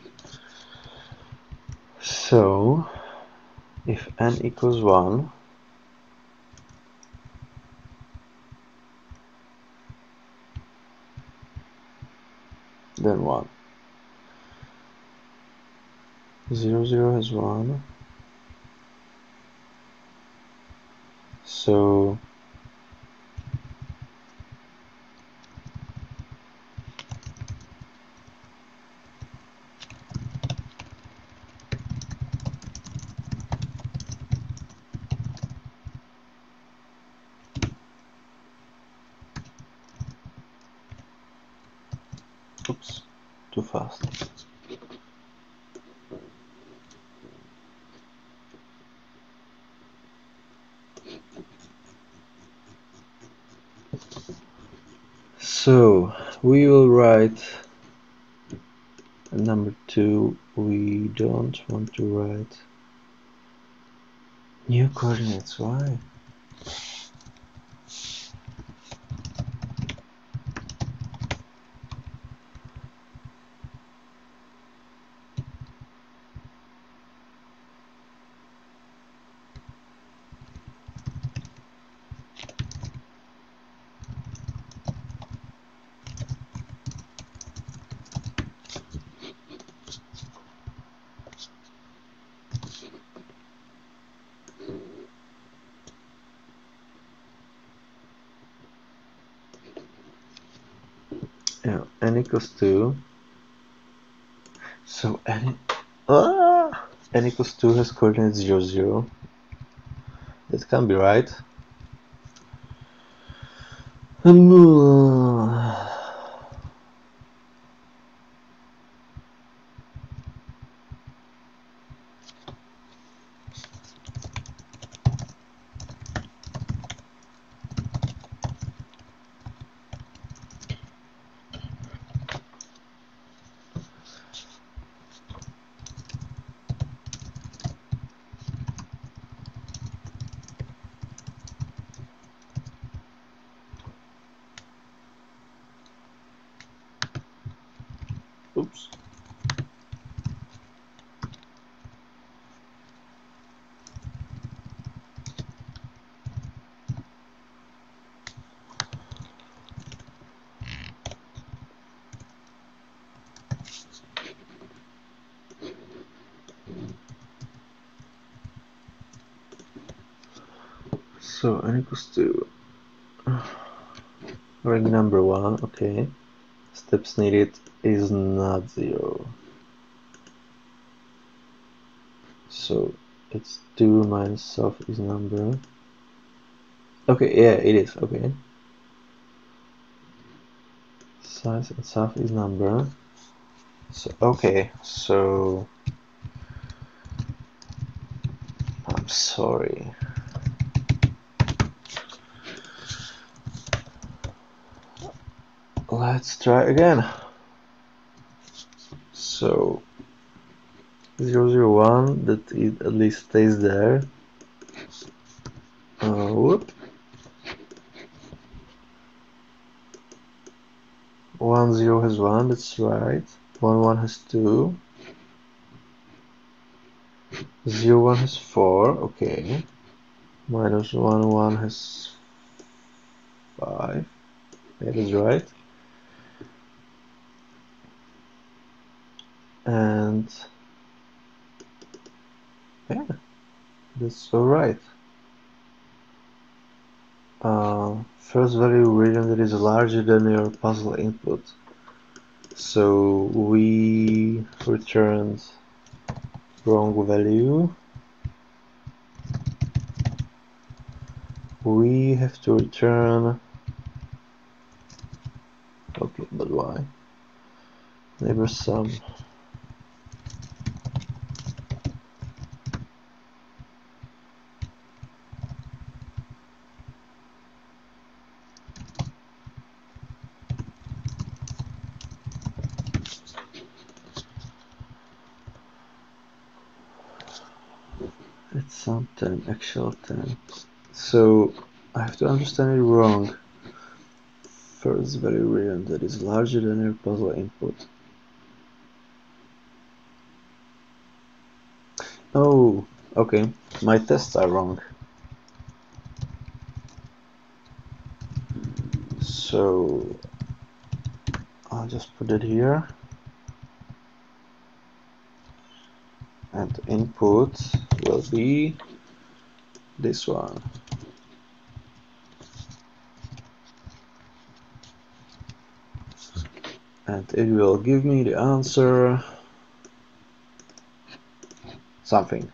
S1: So, if n equals one, then one. zero, zero has one. So, oops, too fast. So, we will write number two. We don't want to write new coordinates. Why? Yeah, n equals two. So n, ah, n equals two has coordinates zero, zero. That can't be right. Oops. So n equals two. Ring number one, okay. Steps needed is not zero. So it's two minus self is number. Okay, yeah, it is, okay. Size and self is number. So, okay, so I'm sorry. let's try again. So zero zero one, that it at least stays there. Uh, whoop. One zero has one, that's right. One one has two. Zero one has four, okay. Minus one one has five. That is right. And yeah, that's alright. Uh, first value region that is larger than your puzzle input. So we returned wrong value. We have to return. Okay, but why? Neighbor sum. It's sum ten, actual ten. So I have to understand it wrong. First value region that is larger than your puzzle input. Oh, okay. My tests are wrong. So I'll just put it here. And input will be this one. And it will give me the answer something.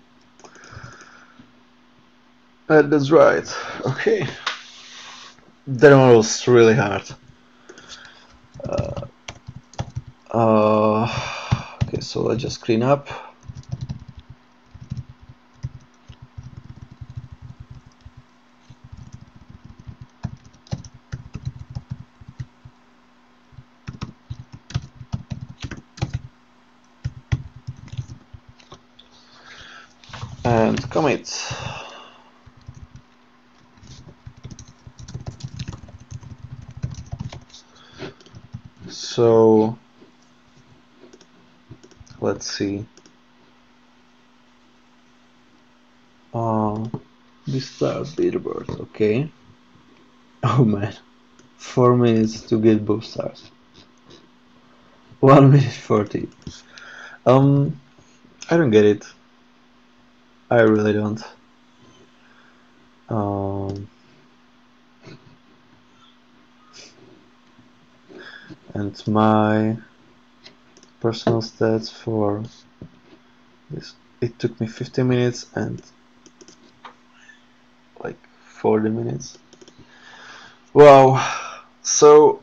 S1: And that's right. Okay. That one was really hard. Uh, uh, okay, so let's just clean up. And commit. So let's see. Uh, this start leaderboard, okay. Oh man, four minutes to get both stars. One minute forty. Um, I don't get it. I really don't. Um, and my personal stats for this, it took me fifteen minutes and like forty minutes. Wow. So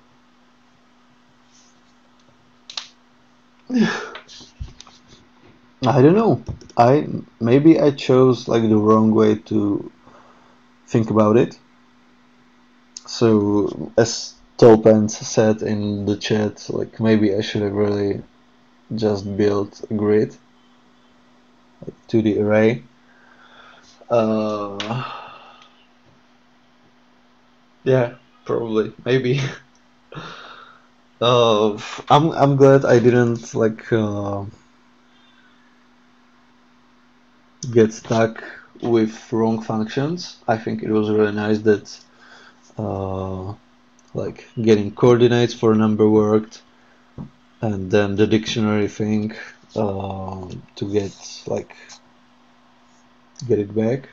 S1: I don't know. I maybe I chose like the wrong way to think about it. So as Tolpant said in the chat, like maybe I should have really just built a grid, like two D array. Uh, yeah, probably, maybe. uh, I'm I'm glad I didn't like uh, get stuck with wrong functions. I think it was really nice that uh, like getting coordinates for a number worked, and then the dictionary thing uh, to get like get it back.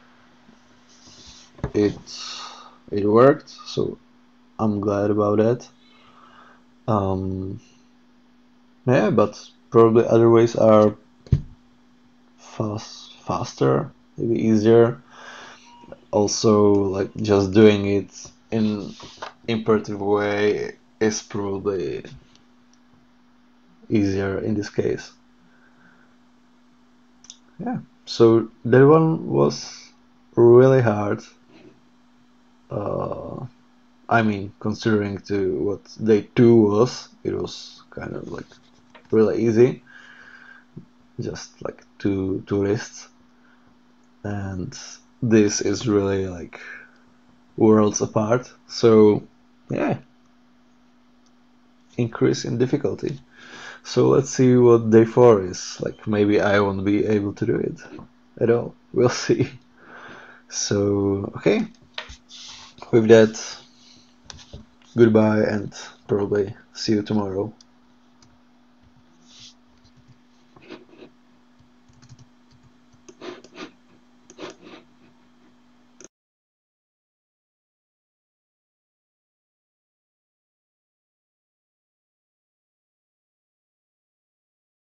S1: It it worked, so I'm glad about that. Um, yeah, but probably other ways are fast, faster, maybe easier. Also, like just doing it in imperative way is probably easier in this case. Yeah, so that one was really hard. Uh, I mean, considering to what day two was, it was kind of like really easy, just like two tourists, and this is really like worlds apart. So yeah, increase in difficulty. So let's see what day four is. Like maybe I won't be able to do it at all. We'll see. So okay, with that, goodbye and probably see you tomorrow.